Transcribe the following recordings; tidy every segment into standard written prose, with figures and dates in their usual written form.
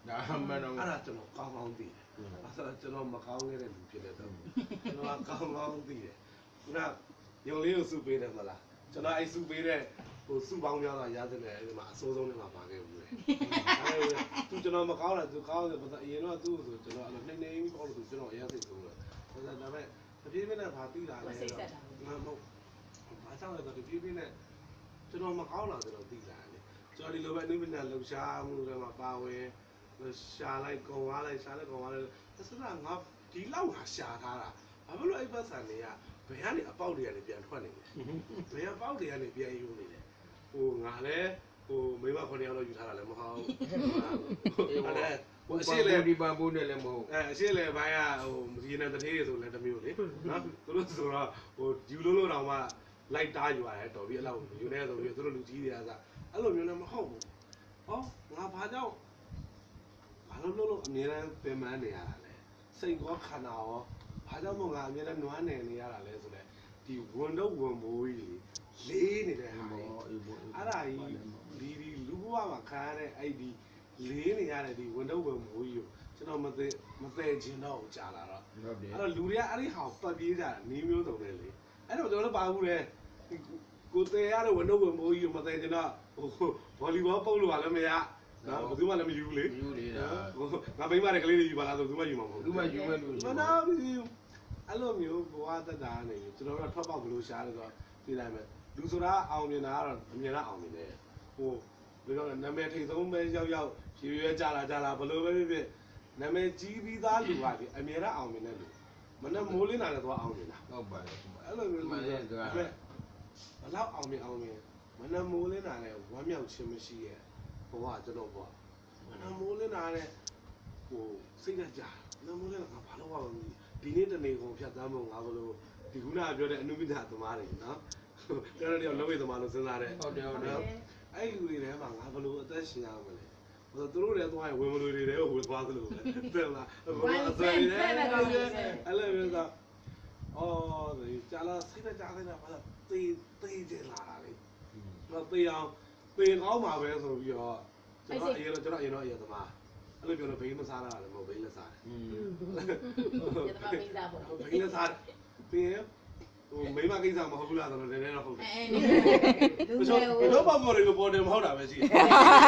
အဲ့ဒါကျွန်တော်ကောင်းကောင်းသိတယ်အဲ့ဒါကျွန်တော်မကောင်းခဲ့တဲ့လူဖြစ်တဲ့တော့ကျွန်တော်ကောင်းကောင်းသိတယ်ခုနရုံလေးကိုစုပေးတယ်မလားကျွန်တော်အဲ့စုပေးတဲ့ဟိုစုပေါင်းများတော့ရတဲ့လေဒီမှာအစိုးဆုံးနဲ့မှာပါခဲ့ဘူးလေအဲ့သူကျွန်တော်မကောင်းတာသူကောင်းတယ်ဘာသာအရင်တော့သူ့ဆိုကျွန်တော်အဲ့လိုနှိမ့်နှိမ့်ပြီးပေါ့လို့ကျွန်တော်အရင်သိဆုံးတယ်ဒါပေမဲ့တပြေးပြေးနဲ့ဘာသိတာလဲတော့မဟုတ်ဘာကြောင့်လဲဆိုတော့တပြေးပြေးနဲ့ကျွန်တော်မကောင်းတာကျွန်တော်သိတာလေကျွန်တော်ဒီလိုပဲအနုပညာလှူရှားမှုတွေမှာပါဝင်ရှာလိုက်ကုန်သွားလိုက်ရှာလိုက်ကုန်သွားလိုက်ဆိုတော့ငါဒီလောက်ငါရှာထားတာဘာဖြစ်လို့အဲ့ဘက်ဆန်တွေကဘယ်ကနေအပေါက်တွေကနေပြန်ထွက်နေလဲဘယ်အပေါက်တွေကနေပြန်ယူနေလဲဟိုငါလည်းဟိုမိမ9ယောက်လောက်ယူထားတာလည်းမဟုတ်ဘူးအဲ့ဒါဟိုအရှိလေဒီပန်ပိုးနဲ့လည်းမဟုတ်အရှိလေဘိုင်းကဟိုဒီနဲ့တထေးဆိုလည်းတစ်မျိုးလေနော်သူတို့ဆိုတော့ဟိုယူလို့တော့မှလိုက်တားယူရတယ်တော်ပြီအဲ့လောက်ယူနေဆိုပြီးသူတို့လူကြီးတွေကအဲ့လိုမျိုးလည်းမဟုတ်ဘူးဟောငါဘာကြောင့်ဘာလို့အမြဲတမ်းပင်ပန်းနေရတာလဲစိတ်ကောခန္ဓာရောဘာကြောင့်မို့ငါအမြဲတမ်းနွမ်းနယ်နေရတာလဲဆိုတော့ဒီဝန်တော့ဝန်မိုးကြီးလေးနေတဲ့ဟာအဲ့ဒါကြီးဒီလူဘဝမှာခါရတဲ့အဲ့ဒီလေးနေရတဲ့ဒီဝန်တော့ဝန်မိုးကြီးကိုကျွန်တော်မသိချင်းတော့ကြာလာတော့အဲ့တော့လူတွေကအဲ့ဒီဟာပတ်ပြေးကြတာနေမျိုးစုံနဲ့လေအဲ့တော့ကျွန်တော်တို့ပါဘူးလေကိုတေရတဲ့ဝန်တော့ဝန်မိုးကြီးကိုမသိချင်းတော့ဟိုဗောလီဘောပုတ်လို့ပါလည်းမရနော်ဘယ်သူမှလည်းမယူဘူးလေယူနေတာငါမိမတဲ့ကလေးတွေယူပါလားဆိုသူမှယူမှာမဟုတ်ဘူးသူမှယူမဲ့လူမနာဘူးအဲ့လိုမျိုးဘဝတက်တာနေကျွန်တော်တို့ထွက်ပေါက်ဘလို့ရှားလို့ဆိုတော့ဒီတိုင်းပဲလူဆိုတာအောင်မြင်တာကတော့အမြင်တော့အောင်မြင်တယ်ဟိုဘယ်လိုလဲနာမည်ထိတ်ဆုံးပဲရောက်ရွေကြလာဘလို့ပဲဖြစ်နာမည်ကြီးပြီးသားလူပါပြီအမြင်တော့အောင်မြင်တဲ့လူမနဲ့မိုးလင်းတာလည်းတော့အောင်မြင်တာဟုတ်ပါတယ်အဲ့လိုမျိုးမှန်တယ်ကွာဘယ်လောက်အောင်မြင်မနဲ့မိုးလင်းတာလည်းဝမ်းမြောက်ခြင်းမရှိရဲ့ဘဝကျွန်တော်ဘဝမနဲ့မိုးလင်းတာလည်းဟိုစိတ်ကြနမိုးလင်းတာဘာလို့ပါလဲဒီနေ့တနေ့ကုန်ဖြတ်သန်းဖို့ငါဘလို့ဒီခုနကပြောတဲ့အနုပညာသမားတွေနော်ကျွန်တော်တို့လောဝေသမားလို့စဉ်းစားတယ်ဟုတ်တယ်အဲ့လူတွေထဲမှာငါဘလို့အသက်ရှင်ရမလဲသူတို့တွေသွားရင်ဝင်မလို့တွေတဲ့ဝင်သွားသလိုပဲတဲ့လားဘာအစရည်လဲအဲ့လိုမျိုးကအော်ဒီကြာလာစိတ်ကြနေတာဘာလဲသေးတယ်လာတာလေတော့သေးအောင်သေကောင်းမှာပဲဆိုပြီးတော့ကျွန်တော်အရင်တော့အရင်သမားအဲ့လိုပြောလို့ဘိန်းမစားတာလည်းမဟုတ်ဘိန်းလက်စားတယ်ရတမဘိန်းစားပေါ့ဘိန်းလက်စားပြီးရင်ဟိုမိမကိစ္စမဟုတ်ဘူးလားဆိုတော့လည်းတော့ဟုတ်တယ်ဘယ်တော့မှပေါ်တယ်လို့ပေါ်တယ်မဟုတ်တာပဲရှိတယ်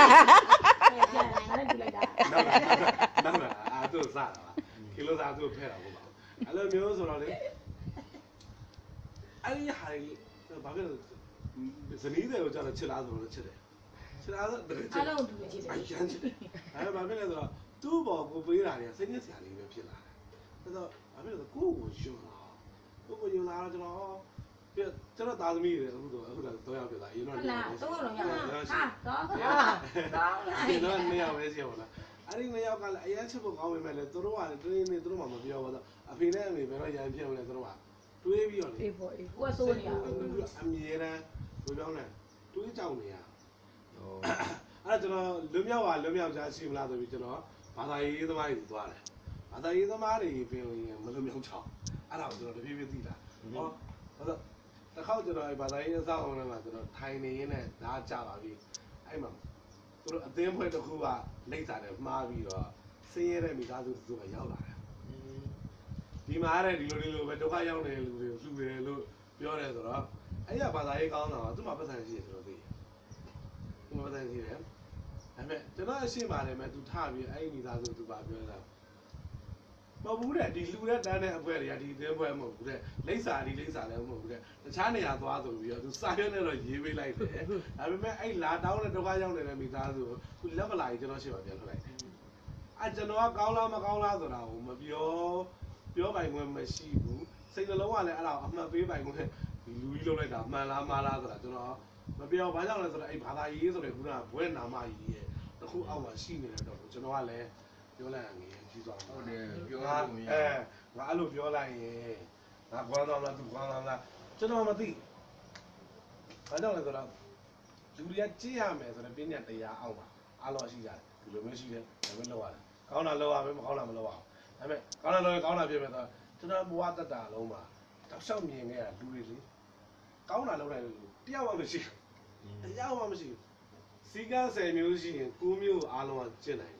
နောက်လာအာသူစားတာပါကီလိုစားသူဖဲတာပေါ့ပါအဲ့လိုမျိုးဆိုတော့လေအဲ့ဒီဟာဘာဖြစ်လို့ဇနီးတွေကိုကျတော့ချစ်လားဆိုတော့ချစ်တယ်ချစ်လားဆိုတော့အားလုံးသူချစ်တယ်အရန်ချစ်တယ်အဲ့ဘာဖြစ်လဲဆိုတော့သူ့ဘောကိုပေးတာတွေကစိတ်နဲ့ဆရာလေးပဲဖြစ်လာတယ်ဒါဆိုဘာဖြစ်လဲဆိုကိုယ့်ကိုယွန်းလာတော့ကျွန်တော်သားသမီးတွေအခုတော့တော့ရောက်ပြလာရင်တော့တော့ရောက်ဟာတော့ကောင်းလားနေရာပဲရှိပါလားအဲ့ဒီနေရာကလည်းအရင်ချက်ဖို့ကောင်းပေမဲ့လည်းသူတို့ကလည်းတင်းနေသူတို့မှမပြောဘူးတော့အဖေနဲ့အမေဘယ်တော့ရန်ဖြစ်မလဲသူတို့ကတွေးပြီးတော့လေအေးပေါ့ကိုကစိုးနေရအမြဲတမ်းဘယ်ပြောလဲတွေးကြောင်နေရအဲ့ကျွန်တော်လွမြောက်ချာရှိမလားဆိုပြီးကျွန်တော်ဘာသာရေးသမားတွေသွားတယ်ဘာသာရေးသမားတွေပြင်ရင်မလွမြောက်ချောင်းအဲ့ဒါကိုကျွန်တော်တဖြည်းဖြည်းသိလာဟောတစ်ခေါက်ကျွန်တော်ဘာသာရေးအစောအောင်လည်းမှာကျွန်တော်ထိုင်နေရင်းနဲ့ဓာတ်ကြပါပြီအဲ့မှာသူတို့အသင်းဖွဲ့တစ်ခုကလိမ့်စာတယ်မှားပြီးတော့ဆင်းရဲတဲ့မိသားစုသူကရောက်လာတယ်ဒီမှာတဲ့ဒီလိုပဲဒုက္ခရောက်နေတဲ့လူတွေကိုလှူတယ်လို့ပြောတယ်ဆိုတော့အဲ့ရဘာသာရေးကောင်းတာကသူ့မှာပတ်စံရှိတယ်ဆိုတော့သိတယ်သူ့မှာပတ်စံရှိတယ်ဒါပေမဲ့ကျွန်တော်အရှင်းပါတယ်မဲ့သူထပြီးအဲ့ဒီမိသားစုသူပါပြောတာမဟုတ်ဘူးတဲ့ဒီလူတဲ့တန်းတဲ့အဖွဲတွေကဒီအသင်းဖွဲမဟုတ်ဘူးတဲ့လိမ့်စာလည်းမဟုတ်ဘူးတဲ့တခြားနေရာသွားဆိုပြီးတော့သူစာရွက်နဲ့တော့ရေးပေးလိုက်တယ်ဒါပေမဲ့အဲ့လာတောင်းတဲ့ဒုက္ခရောက်နေတဲ့မိသားစုကိုသူလက်မလာရင်ကျွန်တော်ရှင်းပါပြန်ထွက်လိုက်တယ်အဲ့ကျွန်တော်ကကောင်းလားမကောင်းလားဆိုတာကိုမပြောပိုင်ခွင့်မရှိဘူးစိတ်နှလုံးကလည်းအဲ့ဒါအမှတ်ပေးပိုင်ခွင့်ဒီလူကြီးလုပ်လိုက်တာမှန်လားမှားလားဆိုတာကျွန်တော်မပြောဘာကြောင့်လဲဆိုတော့အဲ့ဘာသာရေးဆိုတဲ့ခုနကဘွဲနာမကြီးရဲ့တခုအောက်မှာရှိနေတယ်တော့ကျွန်တော်ကလည်းပြောလိုက်ရင်ကြီးသွားဟုတ်တယ်ပြောလို့မရငါအဲ့လိုပြောလိုက်ရင်ငါကွမ်းသွားမလားသူကွမ်းသွားမလားကျွန်တော်မသိဘာကြောင့်လဲဆိုတော့လူတွေကကြည့်ရမယ်ဆိုတော့ပြညာတရားအောက်မှာအားလုံးရှိကြတယ်ဒီလိုမျိုးရှိတယ်ဒါပဲလောက်ရတယ်ကောင်းတာလောက်ရမယ်မကောင်းတာမလောက်အောင်ဒါပေမဲ့ကောင်းတာလောက်ရင်ကောင်းတာဖြစ်မယ်ဆိုတော့ကျွန်တော်ဘဝတတ်တာလုံးမှာတောက်လျှောက်မြင်ခဲ့တာလူတွေလေကောင်းတာလောက်တယ်လူတယောက်မှမရှိဘူးတရားမှမရှိဘူးစီကန်း10မျိုးရှိရင်9မျိုးအားလုံးကကျင့်နိုင်တယ်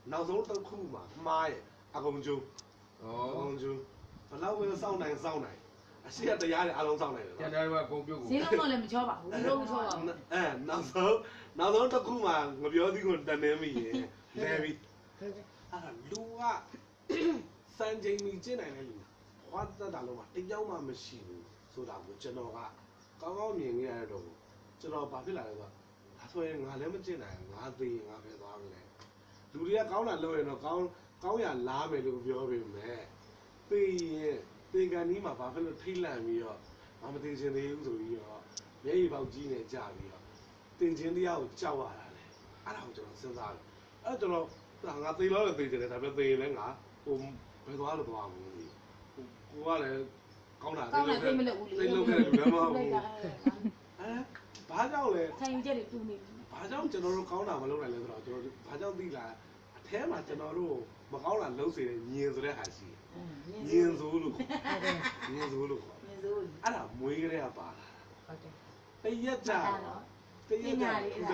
နောက်ဆုံးတစ်ခုမှာမှားရဲ့အကုန်ကျိုးအကုန်ကျိုးဘလောက်ပဲစောင့်နိုင်အရှိရတရားတွေအလုံးစောင့်နိုင်တယ်ကျန်တယ်ကကုန်ပြုတ်ကိုဈေးလုံးတော့လည်းမချောပါဘူးဈေးလုံးမချောပါဘူးနောက်ဆုံးတစ်ခုမှာငပြောသီးကိုတန်နေမိရင်လဲပြီးအဲ့ဒါလူကစံချိန်မီကျင့်နိုင်တဲ့လူဟောတတ်တာလုံးမှာတယောက်မှမရှိဘူးဆိုတာကိုကျွန်တော်ကကောင်းကောင်းမြင်ခဲ့ရတော့ကျွန်တော်ဘာဖြစ်လာလဲဆိုတော့ဒါဆိုရင်ငါလည်းမကျင့်နိုင်ငါသေးငါပဲသွားမလဲလူတွေကကောင်းတာလုပ်ရင်တော့ကောင်းရလားမယ်လို့ပြောပေမဲ့သိရင်သင်္ကန်ကြီးမှာဘာဖြစ်လို့ထိတ်လန့်ပြီးတော့မမသိချင်သေးဘူးဆိုပြီးတော့မျက်ရည်ပေါက်ကြီးနေကြပြီးတော့တင်ချင်းတရားကိုကြောက်ရတာလေအဲ့ဒါကိုကျွန်တော်စဉ်းစားတယ်အဲ့ကျွန်တော်ငါသိလို့လည်းသိတယ်ဒါပေမဲ့သိရင်လည်းငါဟိုဘယ်သွားလို့သွားမှာမသိဘူးကိုကလည်းကောင်းတာသိလို့ခဲ့လူလည်းမဟုတ်ဘူးဘာကြောင့်လဲဆိုင်ယူချက်တွေတူနေပြီဘာကြောင့်ကျွန်တော်တို့ကောင်းတာမလုပ်နိုင်လဲဆိုတော့ကျွန်တော်ဘာကြောင့်သိလားအထဲမှာကျွန်တော်တို့မကောင်းတာလုပ်စေတဲ့ညင်ဆိုတဲ့ဟာရှိတယ်ညင်ဆိုလို့ညင်ဆိုလို့ခေါ်ညစိုးအဲ့ဒါမွေးကလေးကပါလာဟုတ်တယ်တရက်ကြတော့ထူးတယ်တ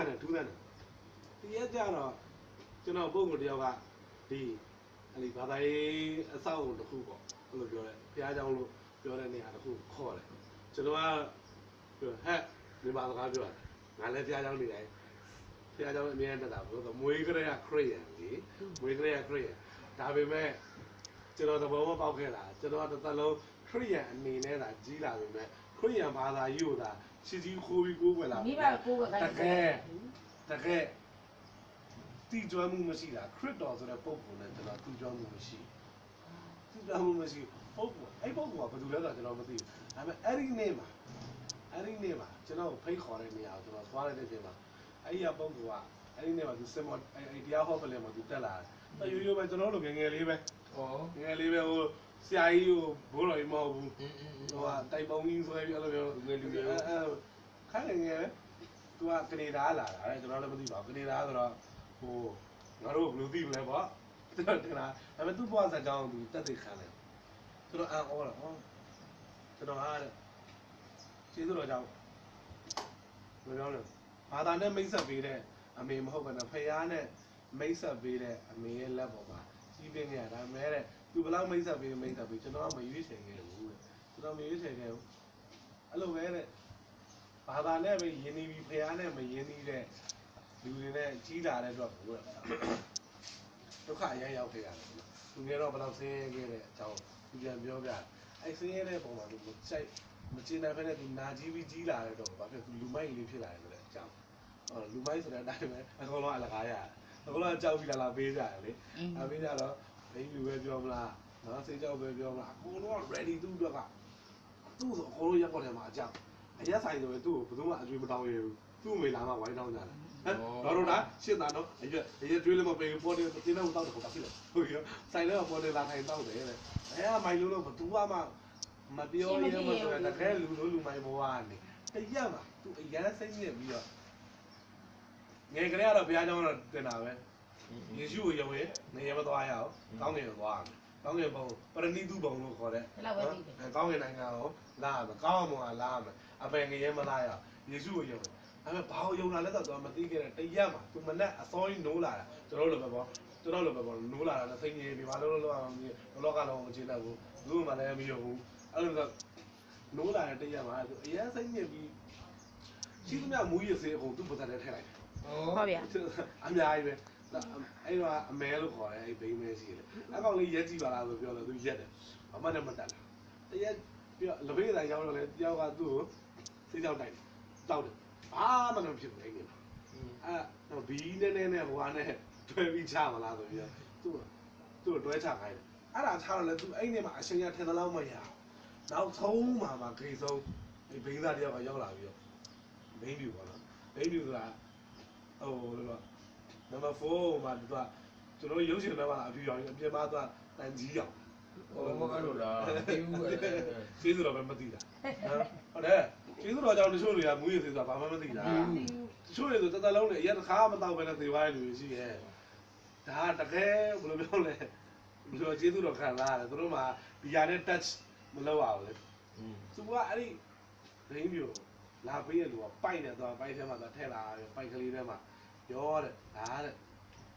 ရက်ကြတော့ကျွန်တော်ပုံကိုတယောက်ကဒီအဲ့ဒီဘာသာရေးအဆောက်အုံတစ်ခုပေါ့အဲ့လိုပြောတယ်ဘုရားကျောင်းလို့ပြောတဲ့နေရာတစ်ခုခေါ်တယ်ကျွန်တော်ကပြောဟဲ့ဒီမှာစကားပြောတယ်ငါလည်းဘုရားကျောင်းနေတယ်ဘုရားကျောင်းအမြဲတမ်းတာပြောတော့မွေးကလေးကခရစ်ယာန်လေမွေးကလေးကခရစ်ယာန်ဒါပေမဲ့ကျွန်တော်သဘောမပေါက်ခဲ့တာကျွန်တော်တစ်သက်လုံးခရစ်ယာန်အနေနဲ့သာကြီးလာပေမဲ့ခရစ်ယာန်ဘာသာရေးကိုသာချစ်ကြီးခိုးပြီးကိုးကွယ်လာမိဘကိုယ်ကခိုင်းတကယ်တီကျွမ်းမှုမရှိတာခရစ်တော်ဆိုတဲ့ပုံပုံနဲ့ကျွန်တော်တီကျွမ်းမှုမရှိတီကျွမ်းမှုမရှိပုံပုံအဲ့ပုံပုံကဘယ်သူလဲဆိုတော့ကျွန်တော်မသိဘူးဒါပေမဲ့အဲ့ဒီနေ့မှာကျွန်တော်ဖိတ်ခေါ်တဲ့နေရာကိုကျွန်တော်သွားတဲ့ချိန်မှာအဲ့ဒီပုံပုံကအဲ့ဒီနေ့မှာသူစင်မောအဲ့တရားဟောပလင်မှာသူတက်လာတယ်ရိုးရိုးပဲကျွန်တော်တို့ငယ်ငယ်လေးပဲငယ်ငယ်လေးပဲဟိုဆရာကြီးကိုဘိုးတော်ကြီးမဟုတ်ဘူးဟိုကတိုက်ပုံကြီးဆွဲပြီးအဲ့လိုမျိုးငယ်လူတွေခိုင်းငယ်သူကကနေဒါလာတာတဲ့ကျွန်တော်လည်းမသိပါဘူးကနေဒါဆိုတော့ဟိုငါတို့ဘယ်လိုသိမလဲပေါ့တင်တာဒါပေမဲ့သူ့ဘဝဇာတ်ကြောင်းသူတက်သိခံတယ်သူတို့အော်တော့ကျွန်တော်အားတဲ့ကျေးဇူးတော်ကြောင့်ဘယ်လိုလဲဘာသာနဲ့မိတ်ဆက်ပေးတဲ့အမေမဟုတ်ဘူးနော်ဖယားနဲ့မိတ်ဆက်ပေးတဲ့အမေရဲ့လက်ပေါ်မှာကြီးပင်းခဲ့ရဒါမဲ့တဲ့သူဘယ်လောက်မိတ်ဆက်ပေးကျွန်တော်ကမရွေးချယ်ခဲ့ဘူးတဲ့ကျွန်တော်မရွေးချယ်ခဲ့ဘူးအဲ့လိုပဲတဲ့ဘာသာနဲ့ပဲယဉ်နေပြီးဖယားနဲ့မယဉ်နေတဲ့လူတွေနဲ့ကြီးလာတဲ့အတွက်ကိုဒုက္ခအရင်ရောက်ခဲ့ရတယ်သူငယ်တော့ဘယ်လောက်ဆင်းရဲခဲ့တဲ့အကြောင်းသူပြန်ပြောပြအဲ့ဆင်းရဲတဲ့ပုံမှာသူစိုက်မချင်တဲ့ဖက်နဲ့သူနာကြီးပြီးကြီးလာတဲ့တော့ဘာဖြစ်သူလူမိုက်လေးဖြစ်လာတယ်ဆိုတဲ့အကြောင်းလူမိုက်ဆိုတဲ့အတိုင်းပဲအကောင်လုံးအလကားရတယ်အကောင်လုံးကြောက်ပြီးလာပေးကြတယ်လေအပေးကြတော့ဘိန်းလူပဲပြောမလားနော်စိတ်ကြောက်ပဲပြောမလားအကုန်လုံး ready သူ့အတွက်ကသူ့ဆိုအကုန်လုံးရက်ပေါ်ထဲမှာအကြောက်အရက်ဆိုင်ဆိုရင်သူ့ကိုဘယ်သူမှအကျွေးမတောင်းရဘူးသူ့မိလာမှဝိုင်းတောင်းကြတယ်တော်တော်လားရှင်းတာတော့အရက်ကျွေးလည်းမပေးဘူးပေါ်တယ်တင်းတော့တောက်တယ်ပေါ့ဖြစ်တယ်ဟုတ်ရောဆိုင်လည်းပေါ်တယ်လာထိုင်တောက်တယ်တဲ့မိုင်လုံးတော့ဘယ်သူမှမပြောရဲမဆိုတဲ့တကယ်လူမိုင်ဘဝကနေတရက်မှာသူအရန်စိတ်ညစ်ပြီးတော့ငယ်ကလေးကတော့ဘုရားကျောင်းတော့တင်တာပဲယေရှုကိုယုံရင်နေရမသွားရအောင်ကောင်းကင်ကိုသွားရမယ်ကောင်းကင်ဘုံပရဏိတုဘုံလို့ခေါ်တဲ့ကောင်းကင်နိုင်ငံကိုလာရမယ်ကောင်းအောင်လာရမယ်အပယ်ငရဲမလာရအောင်ယေရှုကိုယုံတယ်အဲ့မဲ့ဘာကိုယုံလာလဲဆိုတော့မသိခဲ့တဲ့တရက်မှာသူမနဲ့အစောကြီးနိုးလာတာကျွန်တော်လိုပဲပေါ့နိုးလာတာနဲ့စိတ်ငြိမ်ပြီးဘာလို့အောင်လောကလုံးမချတတ်ဘူးဘူးမှလည်းမယုံဘူးအဲ့လိုဆိုနိုးလာတဲ့တရက်မှာသူအရင်စိတ်ညစ်ပြီးရှိသမျှမူးရစေအကုန်သူ့ပတ်သက်နဲ့ထည့်လိုက်တယ်ဟုတ်ဗျာအများကြီးပဲအဲ့တော့အမဲလို့ခေါ်တယ်အဲ့ဘိန်းမဲရှိတယ်အကောင်လေးရက်ကြည့်ပါလားဆိုပြောတော့သူရက်တယ်ဘာမှလည်းမတက်လားတရက်ပြောလပိတ်တိုင်းရောက်တော့လေတယောက်ကသူ့ကိုစိတ်ကြောက်တိုက်တယ်တောက်တယ်ဘာမှမဖြစ်ဘူးအဲ့ဒီအဲ့တော့ဘီးနဲ့ဘွားနဲ့တွဲပြီးချမလားဆိုပြီးတော့သူ့တွဲချခိုင်းတယ်အဲ့ဒါချတော့လေသူအဲ့ဒီမှာအရှင်ရထင်သလောက်မရနောက်ဆုံးမှာဂိတ်ဆုံးဘိန်းသားတယောက်ကရောက်လာပြီးတော့ဘိန်းပြူပေါ့နော်ဘိန်းပြူဆိုတာဟိုလို့နံပါတ်4မှာသူကကျွန်တော်ရုပ်ရှင်ထဲမှာအပြူရောင်အပြင်မှာသူကတန်ကြီးရောင်ဟိုမအဲ့လိုလားဒီဦးကျေးဇူးတော်ပဲမသိတာဟုတ်တယ်ကျေးဇူးတော်ကြောင့်တချို့တွေကမူးရသေးဆိုတာဘာမှမသိတာတချို့တွေဆိုတသက်လုံးနဲ့အရက်တစ်ခါမတောက်ပဲနဲ့သေသွားတဲ့လူတွေရှိရဲ့ဒါတကယ်ဘယ်လိုပြောလဲဘယ်လိုကျေးဇူးတော်ခံလာရတယ်သူတို့မှဒီရနဲ့ touch မလုပ်အောင်လေသူကအဲ့ဒီဘိန်းမျိုးလာပေးရလူကပိုက်နေတော့ပိုက်ထဲမှာသူထည့်လာပိုက်ကလေးထဲမှာပြောတဲ့ဒါတဲ့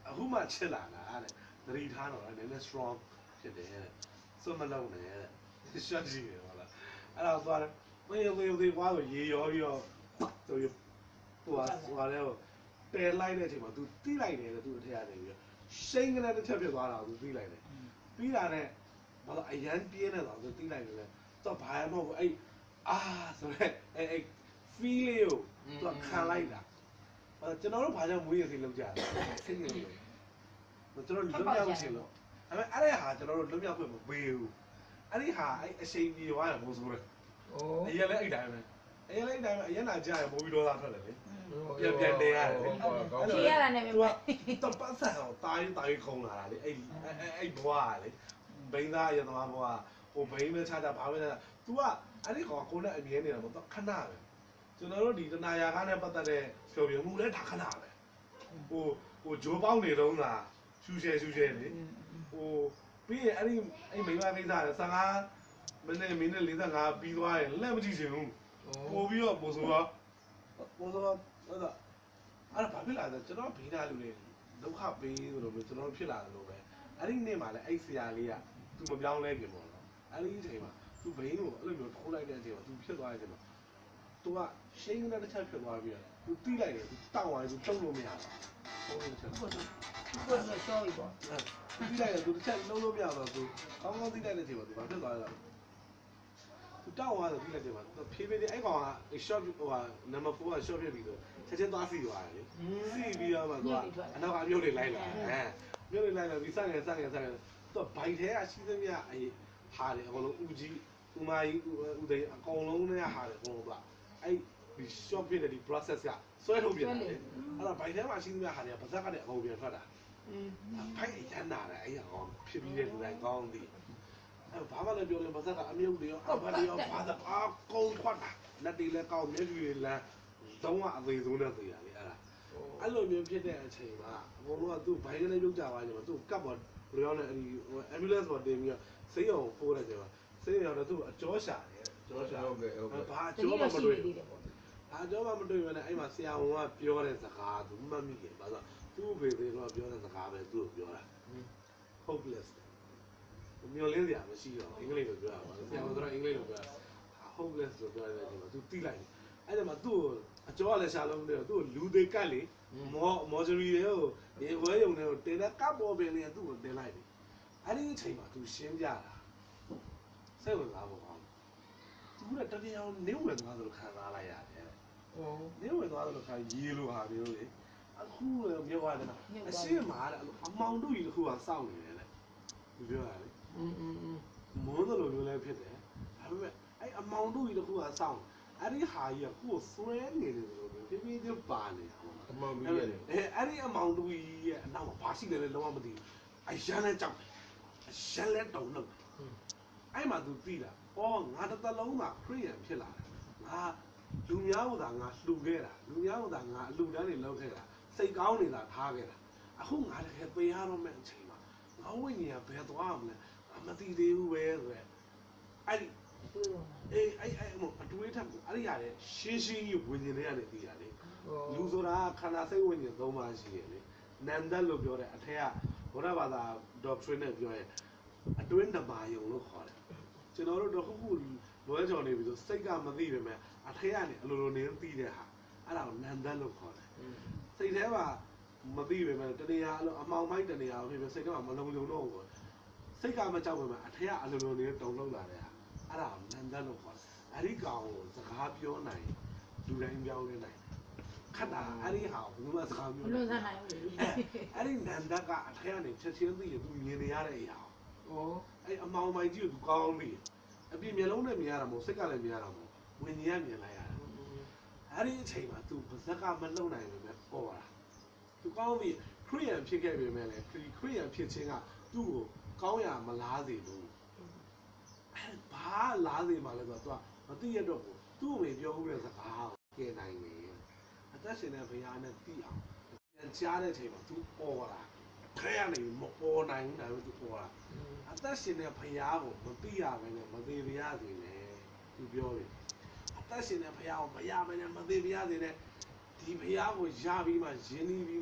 အခုမှချစ်လာတာတဲ့သတိထားတော့လည်းနည်းနည်း strong ဖြစ်တယ်တဲ့စွတ်မလုံးနဲ့တဲ့ရှက်ကြည့်ရပါလားအဲ့တော့သွားတယ်သေကွာဆိုရေရောပြီးတော့သူလဲပယ်လိုက်တဲ့အချိန်မှာ तू တီးလိုက်တယ်တဲ့ तू အထက်ကနေပြီးတော့ရှိန်ကနေတစ်ချက်ဖြစ်သွားတာ तू တီးလိုက်တယ်ပြီးတာနဲ့ဘာလို့အရန်ပြင်းနေတော့ तू တီးလိုက်တယ်လေ तू ဘာမှမဟုတ်ဘူးအဲ့ဆိုရဲအဲ့ feel လေးကို तू ခံလိုက်တာကျွန်တော်တို့ဘာကြောင့်မွေးရစီလောက်ကြလဲစိတ်နေလို့ကျွန်တော်လွတ်မြောက်ရှင်လို့အဲ့ဒါဟာကျွန်တော်တို့လွတ်မြောက်ခွင့်မပေးဘူးအဲ့ဒီဟာအဲ့အချိန်ကြီးသွားရမို့ဆိုရဲအရင်လည်းအဲ့တိုင်းပဲအရင်လာကြရမိုးပြီးတော့သားထွက်တယ်လေပြန်နေရတယ်ဖြေရတာနဲ့ပဲတော့ပတ်စံအောင်တားခုံလာတာလေအဲ့ဘွားလေဘိန်းသားရသမားဘွားဟိုဘိန်းပဲချတာဘာပဲချတာ तू ကအဲ့ဒီကောင်ကိုနဲ့အမြဲနေတာမဟုတ်ခဏပဲကျွန်တော်တို့ဒီတနာယာကားနဲ့ပတ်သက်တဲ့ဖြောပြမှုလဲဒါခဏပဲဟိုဂျိုးပေါင်းနေတော့လားရှူရှဲလေဟိုပြီးရင်အဲ့မိန်းမကိစ္စလဲ15မိနစ်45ပြီးသွားရင်လက်မကြည့်ချင်ဘူးပို့ပြီးတော့ပို့ဆိုတော့အဲ့ဒါဘာဖြစ်လာလဲကျွန်တော်ဘေးသားလူတွေဒုက္ခပေးဆိုလို့ကျွန်တော်ဖြစ်လာတယ်လို့ပဲအဲ့ဒီနေ့မှလည်းအဲ့ဆရာလေးက तू မပြောင်းလဲခင်ပေါ့နော်အဲ့ဒီအချိန်မှာ तू ဘိန်းကိုအဲ့လိုမျိုးထိုးလိုက်တဲ့အချိန်မှာ तू ဖြစ်သွားတဲ့အချိန်မှာ तू ကရှိန်ကနေတစ်ချက်ဖြစ်သွားပြီးတော့ तू တီးလိုက်တယ် तू တောက်သွားတယ် तू တုံးလို့မရဘူးဟုတ်တယ်ချက်ကိုယ်ရှော့ပြီပေါ့တီးလိုက်တယ် तू တစ်ချက်လုံးလို့မရတော့ तू ကောင်းတီးလိုက်တဲ့အချိန်မှာ तू ဘာဖြစ်သွားလဲ तू တောက်သွားတယ်တီးလိုက်တယ်မှာ तू ဖြည်းဖြည်းအဲ့ကောင်က short ဟိုဟာ number 4က short ဖြစ်ပြီးတော့ချက်ချင်းသွားစီသွားတယ်လေစီပြီးတော့မှ तू ကအနောက်ကမြုပ်တွေလိုက်လာမြုပ်တွေလိုက်လာပြီးစငယ် तू ဘိုက်ထဲကရှိသမျှဟာတယ်အကုန်လုံးဦးကြီးဦးမကြီးဦးသိန်းအကုန်လုံးနဲ့ဟာတယ်အကုန်လုံးကအဲ့ဒီ short ဖြစ်တဲ့ဒီ process ကဆွဲထုတ်ပြတယ်လေအဲ့တော့ဘိုက်ထဲမှာရှိသမျှဟာတွေကပါဇက်ကနေအကုန်ပြန်ထွက်တာဘိုက်ရမ်းလာတယ်အဲ့ကောင်ဖြစ်ပြီးတဲ့လူတိုင်းကောင်းသည်အဲ့ဘာမှလည်းပြောလို့ပါဇက်ကအမြုပ်တွေရောအဖတ်တွေရောဘာသာအကုန်ထွက်တာလက်တွေလည်းကောင်းမျက်တွေလည်းသုံးကအသေးဆုံးနဲ့သေးတာလေအဲ့လိုမျိုးဖြစ်တဲ့အချိန်မှာအကုန်လုံးကသူ့ဘိုက်ကနေပြုတ်ကြသွားကြမှာသူ့ကပ်ပေါ်ဘယ်လိုလဲအဲ့ဒီ ambulance ပေါ်တင်ပြီးတော့ဆေးရုံပို့တယ်ကျတော့ဆေးရုံတော့သူ့အကျော်ရှာတယ်ကျော်ရှာဟုတ်ကဲ့ဘာအကျော်မှမတွေ့ဘူးအကျော်မှမတွေ့ဘူးနဲ့အဲ့မှာဆရာဝန်ကပြောတဲ့စကားသူမှတ်မိတယ်ဘာလို့သူ့ဘေဘေတော့ပြောတဲ့စကားပဲသူ့ကိုပြောတာ hopeless မျိုးလင်းစရာမရှိတော့အင်္ဂလိပ်လိုပြောတာပါဆရာဝန်ကတော့အင်္ဂလိပ်လိုပြောတာ hopeless လို့ပြောတဲ့အချိန်မှာသူတီးလိုက်တယ်အဲ့ဒါမှသူ့ကိုအကျော်ကလည်းရှာလို့မတယ်သူ့ကိုလူသေးကတ်လေမော်ဂျရီတွေကိုရေဝဲယုံတွေကိုတင်တဲ့ကပ်ပေါ်ပင်လေးသူ့ကိုတင်လိုက်တယ်အဲ့ဒီအချိန်မှာသူရှင်းပြတာစိတ်ဝင်စားဖို့ကောင်းသူကတတိယအောင်နင်းဝင်သွားသလိုခံစားလိုက်ရတယ်နင်းဝင်သွားသလိုခံရေလိုဟာမျိုးလေအခုလည်းပြောရတယ်အရှင်းမှာအမောင်တို့ကြီးတစ်ခုကစောင့်နေတယ်လေသူပြောတာလေမုန်းတယ်လို့မျိုးလည်းဖြစ်တယ်ဒါပေမဲ့အဲ့အမောင်တို့ကြီးတစ်ခုကစောင့်အဲ့ဒီဟာကြီးကကိုယ်ဆွဲနေတယ်လို့ပြပြချင်းပါနေတာအမောင်တို့ကြီးအဲ့ဒီအမောင်တို့ကြီးရဲ့အနောက်မှာဘာရှိတယ်လဲလုံးဝမသိဘူးအရန်လည်းကြောက်အရန်လည်းတုံလို့အဲ့မှာသူသိတာငါတစ်သက်လုံးကခရိယန်ဖြစ်လာတယ်ငါလူများဟိုသာငါလှူခဲ့တာလူများဟိုသာငါအလှူဒန်းတွေလုပ်ခဲ့တာစိတ်ကောင်းနေတာထားခဲ့တာအခုငါတကယ်ပေးရတော့မယ့်အချိန်မှာငါဝိညာဉ်ကဘယ်သွားမလဲမသိသေးဘူးပဲဆိုရဲအဲ့ဒီအဲ့အတွေးထက်အဲ့ဒီရတယ်ရှင်းရှင်းကြီးဝိညာဉ်တွေကနေသိတာလေလူဆိုတာခန္ဓာစိတ်ဝိညာဉ်၃ပါးရှိတယ်လေနန္ဒလို့ပြောတဲ့အထက်ကဘုရားဘာသာ doctrine နဲ့ပြောရင်အတွင်းဓမ္မယုံလို့ခေါ်တယ်ကျွန်တော်တို့တော့ခုလွဲကြော်နေပြီဆိုစိတ်ကမသိပေမဲ့အထက်ကနေအလိုလိုနေသိတဲ့ဟာအဲ့ဒါကိုနန္ဒလို့ခေါ်တယ်စိတ်ထဲမှာမသိပေမဲ့တဏှာအမှောင်မိုက်တဏှာကိုဖြစ်စိတ်ထဲမှာမလုံတော့ဘူးစိတ်ကမကြောက်ပေမဲ့အထက်ကအလိုလိုနေတုံလုံးလာတဲ့ဟာအဲ့ဒါကိုနန္ဒလို့ခေါ်တယ်အဲ့ဒီကောင်ကိုစကားပြောနိုင်လူတိုင်းပြောင်းလဲနိုင်ခက်တာအဲ့ဒီဟာကိုဘယ်မှာစကားပြောမလို့စားနိုင်ဘူးအဲ့ဒီနန္ဒကအထက်ကနေချက်ချင်းသိရင်သူမြင်နေရတဲ့အရာအဲ့အမောင်မိုင်ကြီးကိုသူကောင်းပြီအပြင်မျက်လုံးနဲ့မြင်ရတာမဟုတ်စိတ်ကလည်းမြင်ရတာမဟုတ်ဝิญญาณမြင်လိုက်ရတာအဲ့ဒီအချိန်မှာသူပါဇက်ကမလုံနိုင်ဘူးပဲပေါ်လာသူကောင်းပြီခရိယန်ဖြစ်ခဲ့ပေမဲ့လည်းခရိယန်ဖြစ်ခြင်းကသူ့ကိုကောင်းရမလားစေဘူးဘာလားစေမှလဲဆိုတော့သူကမသိရတော့ဘူးသူ့အမေပြောဦးတဲ့စကားကိုကဲနိုင်တယ်အသက်ရှင်တဲ့ဘုရားနဲ့သိအောင်ပြန်ကြားတဲ့အချိန်မှာသူပေါ်လာခဲရနေမပေါ်နိုင်ဘူးဒါပေမဲ့သူပေါ်လာအသက်ရှင်တဲ့ဘုရားကိုမသိရဘဲနဲ့မသေးပြရစေနဲ့သူပြောတယ်အသက်ရှင်တဲ့ဘုရားကိုမရဘဲနဲ့မသေးပြရစေနဲ့ဒီဘုရားကိုရပြီးမှယဉ်ပြီးမှ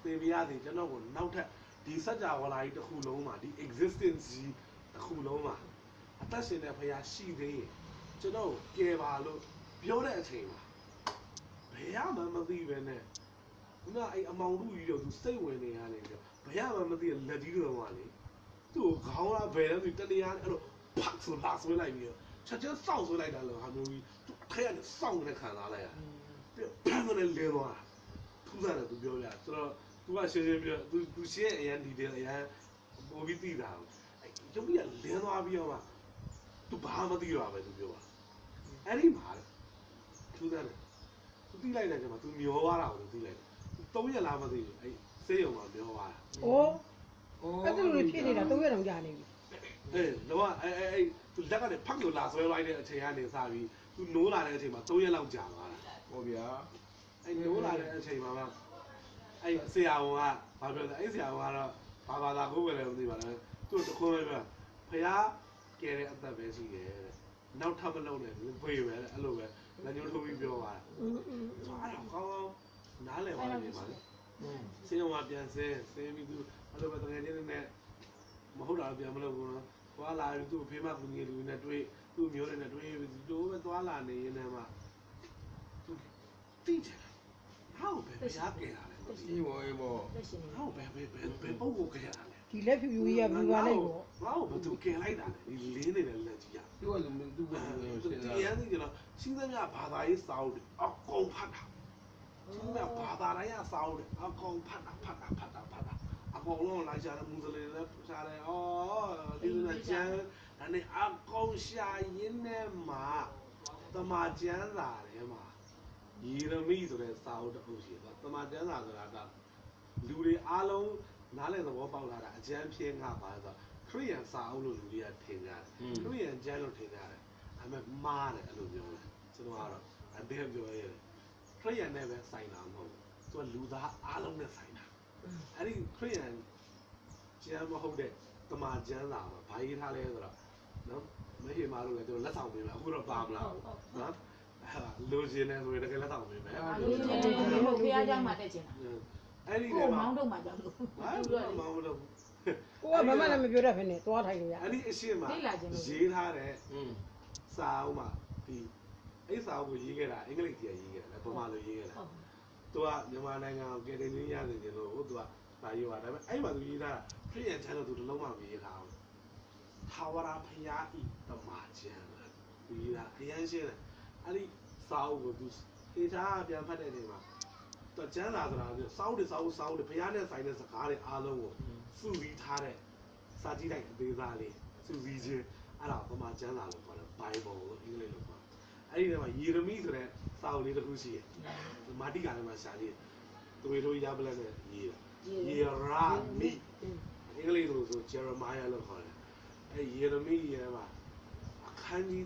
သေပြရစီကျွန်တော်ကိုနောက်ထပ်ဒီစัจ java လာကြီးတစ်ခုလုံးမှာဒီ existence ကြီးတစ်ခုလုံးမှာအသက်ရှင်တဲ့ဖခင်ရှိသေးရင်ကျွန်တော်ကယ်ပါလို့ပြောတဲ့အချိန်မှာဘယ်ရမှမသိပဲနဲ့ခုနအဲ့အမောင်တို့ကြီးတော့သူစိတ်ဝင်နေရတယ်ဘယ်ရမှမသိလက်ကြီးတော်ကလေသူ့ကိုခေါင်းလာဘယ်လဲသူတတရားအဲ့လိုဖတ်ဆိုလာဆွဲလိုက်ပြီးတော့ချက်ချင်းစောက်ဆွဲလိုက်တာလို့ဟာမျိုးကြီးသူအထက်ကနေစောင့်နေခံစားလိုက်ရပြီးဖမ်းကနေလဲသွားတာထူးဆန်းတယ်သူပြောပြဆိုတော့သူကရှင်းရှင်းပြောသူရှင်းအရန်ဒီတယ်အရန်ပိုပြီးသိတာအဲ့ရုပ်ကြီးကလင်းသွားပြီးတော့မှသူဘာမှမသိတော့ပဲသူပြောတာအဲ့ဒီမှာထူးဆန်းတယ်သူသိလိုက်တယ်ကျမှသူမျောသွားတာကိုသူသိလိုက်တယ်3ရက်လားမသိဘူးအဲ့စေးရုံမှာမျောသွားတာ။အိုး။အဲ့ဒါလိုဖြစ်နေတာ3ရက်တောင်ကြာနေပြီအေးတော့အဲ့သူလက်ကလည်းဖက်ကိုလာဆွဲလိုက်တဲ့အချိန်ကနေစပြီးသူနိုးလာတဲ့အချိန်မှာ3ရက်လောက်ကြာသွားတာဟုတ်ဗျာအဲ့နိုးလာတဲ့အချိန်မှာအဲ့ဆရာဝန်ကဘာပြောလဲအဲ့ဆရာဝန်ကတော့ဘာသာကိုပဲလည်းမသိပါဘူးသူတခွန်းပဲပြောဖះကဲတဲ့အသက်ပဲရှိတယ်တဲ့နောက်ထပ်မလုပ်နဲ့ဖွေပဲအဲ့လိုပဲလက်ညှိုးထိုးပြီးပြောသွားတာ။อืมအဲ့ဒါကောင်းကောင်းနားလည်သွားနေပါလေဆင်းအောင်ပြန်ဆင်းပြီးသူအဲ့လိုပဲတကယ်ချင်းနဲ့မဟုတ်တာပြန်မလုပ်ဘူးနော်သွားလာပြီးသူ့ဖေးမကူငယ်လူနဲ့တွေ့သူ့မျိုးတွေနဲ့တွေ့ပြီးသူပဲသွားလာနေရင်လည်းမှသူတိကျဟောပဲဖះကဲတာလေအေးဘောအေးဘောလက်ရှင်ဟောပဲပုံကိုကဲတာလေဒီလက်ဖြူဖြူကြီးကဘယ်ပါလိုက်ပေါ့ငါ့ကိုဘသူကယ်လိုက်တာလေဒီလင်းနေတဲ့လက်ကြီးอ่ะသူကသူကသူကဒီရန်ဒီကချင်းသမျှဘာသာရေးစာအုပ်တွေအကုန်ဖတ်တာချင်းသမျှဘာသာတိုင်းစာအုပ်တွေအကုန်ဖတ်တာအကုန်လုံးလိုက်ကြတယ်မူစလင်လည်းရှားတယ်ဩဒီလိုကျန်ဒါနဲ့အကုန်ရှာရင်းနဲ့မှာတမကျန်းစာထဲမှာယေရမိဆိုတဲ့စာအုပ်တစ်ခုရှိတယ်တမကျန်းစာဆိုတာကလူတွေအားလုံးနားလည်သဘောပေါက်လာတာအကျမ်းဖြင်းငါပါဆိုခရိယန်စာအုပ်လို့လူတွေကထင်ကြတယ်ခရိယန်ကျမ်းလို့ထင်ကြတယ်ဒါပေမဲ့မားတယ်အဲ့လိုပြောတယ်ကျွန်တော်ကတော့အဘယ်ပြောရဲခရိယန်နဲ့ပဲဆိုင်တာမဟုတ်ဘူးသူကလူသားအားလုံးနဲ့ဆိုင်တာအဲ့ဒီခရိယန်ကျမ်းမဟုတ်တဲ့တမန်ကျမ်းစာမှာဘာရေးထားလဲဆိုတော့နော်မဟိမာတို့လည်းကျွန်တော်လက်ဆောင်ပေးမယ်အခုတော့ပါမလားနော်လိုချင်တယ်ဆိုရင်တကယ်လက်ဆောင်ပေးမယ်လူချင်းလည်းဘုရားကျောင်းမှာတက်ချင်တာအဲ့ဒီကိုမှာမောင်းတော့မှကြောက်လို့ဘာမှမလုပ်ဘူး။ကိုကဘာမှလည်းမပြောတတ်ဖ ೇನೆ သွားထိုင်လို့ရအဲ့ဒီအရှိမရေးထားတဲ့စာအုပ်မှာဒီအဲ့စာအုပ်ကိုရေးခဲ့တာအင်္ဂလိပ်ကြီးရေးခဲ့တယ်ပုံမှန်လိုရေးခဲ့တာသူကမြန်မာနိုင်ငံကိုကယ်တင်ရင်းရနေတယ်လို့သူကဒါရေးပါဒါပေမဲ့အဲ့မှာသူရေးထားတာခရိယန်ချမ်းလို့သူတစ်လုံးမှမရေးထားဘူးထာဝရဘုရားဤတမန်ကျမ်းသူရေးတာအရန်ရှင်းတယ်အဲ့ဒီစာအုပ်ကိုသူဒေတာပြန်ဖတ်တဲ့အချိန်မှာတော့ကျမ်းစာဆိုတာကစောင်းတွေဘုရားနဲ့ဆိုင်တဲ့စကားတွေအားလုံးကိုစုစည်းထားတဲ့စာကြည့်လိုက်အသေးစားလေးစုစည်းခြင်းအဲ့ဒါပမာကျမ်းစာလို့ခေါ်တယ် Bible လို့အင်္ဂလိပ်လိုခေါ်တယ်အဲ့ဒီထဲမှာယေရမိဆိုတဲ့စာအုပ်လေးတစ်ခုရှိတယ်မာတိကာထဲမှာရှာကြည့်သူတို့ရပလက်နဲ့ရေးတာယေရမိအင်္ဂလိပ်လိုဆို Jeremiah လို့ခေါ်တယ်အဲ့ယေရမိရဲ့မှာအခန်းကြီး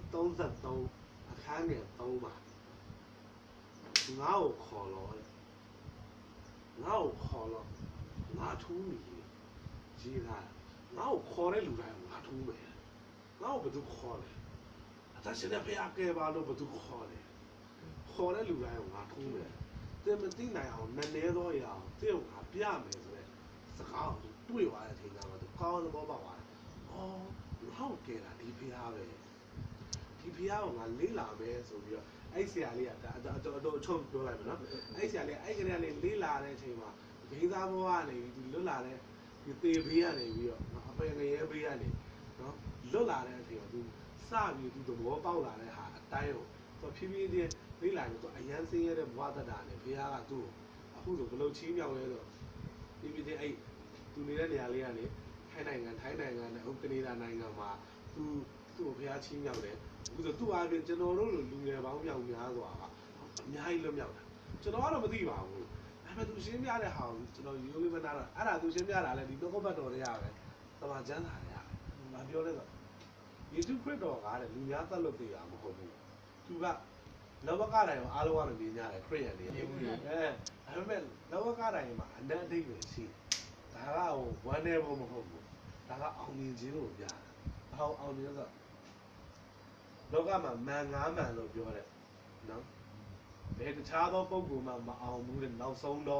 33အခန်းငယ်3မှာငါ့ကိုခေါ်လို့ငါထူးမိရေးတာငါ့ကိုခေါ်တဲ့လူတိုင်းငါထူးမယ်ငါ့ကိုဘယ်သူခေါ်လဲအသက်ရှင်တဲ့ဘုရားကယ်ပါလို့ဘယ်သူခေါ်လဲခေါ်တဲ့လူတိုင်းငါထူးမယ်တင်မသိနိုင်အောင်နည်းနည်းသောအရာကိုသိအောင်ငါပြမယ်ဆိုတဲ့စကားကိုတွေ့သွားတဲ့အချိန်ကမှသူကောင်းသဘောပေါက်သွားတယ်အော်ငါ့ကိုကယ်တာဒီဘုရားပဲဒီဘုရားကိုငါလေးလာမယ်ဆိုပြီးတော့အဲ့ဆရာလေးကတော့ချုပ်ပြောလိုက်မယ်နော်အဲ့ဆရာလေးအဲ့ကလေးလေးလာတဲ့အချိန်မှာဂိမ်းသားဘဝကနေဒီလွတ်လာတဲ့ဒီသေဘေးကနေပြီးတော့အပယ်ငရဲဘေးကနေနော်လွတ်လာတဲ့အချိန်မှာသူစပြီးသူသဘောပေါက်လာတဲ့ဟာအတိုင်းကိုသူဖြည်းဖြည်းချင်းလေးလာပြီးသူအရန်စင်းရတဲ့ဘဝတတာနဲ့ဘုရားကသူ့ကိုအခုဆိုဘယ်လိုချီးမြှောက်လဲဆိုဖြည်းဖြည်းချင်းအဲ့သူနေတဲ့နေရာလေးကနေထိုင်းနိုင်ငံနဲ့ဥကနေဒါနိုင်ငံမှာသူ့ကိုဘုရားချီးမြှောက်တယ်အခုဆိုသူ့အားဖြင့်ကျွန်တော်တို့လူငယ်ပေါင်းမြောက်များစွာကအများကြီးလွတ်မြောက်တာကျွန်တော်ကတော့မသိပါဘူးအဲ့မဲ့သူရှင်းပြတဲ့ဟာကိုကျွန်တော်ရိုးလေးမနာတော့အဲ့ဒါသူရှင်းပြတာလဲဒီနှုတ်ဘတ်တော်တွေကပဲတမန်ကျမ်းစာတွေကမပြောလဲဆိုယေရှုခရစ်တော်ကတဲ့လူများသက်လို့သိတာမဟုတ်ဘူးသူကလောကတိုင်းမှာအားလုံးကတော့မြင်ကြတယ်ခရစ်ယာန်တွေအဲဒါပေမဲ့လောကတိုင်းမှာအနတ်အဓိပ္ပာယ်ရှိဒါကဟိုဝမ်းနေဖို့မဟုတ်ဘူးဒါကအောင်မြင်ခြင်းကိုပြတာအောင်မြင်ဆိုလောကမှာမန်ငါးမှန်လို့ပြောတယ်နော်ဘယ်တခြားသောပုဂ္ဂိုလ်မှမအောင်ဘူးတဲ့နောက်ဆုံးတော့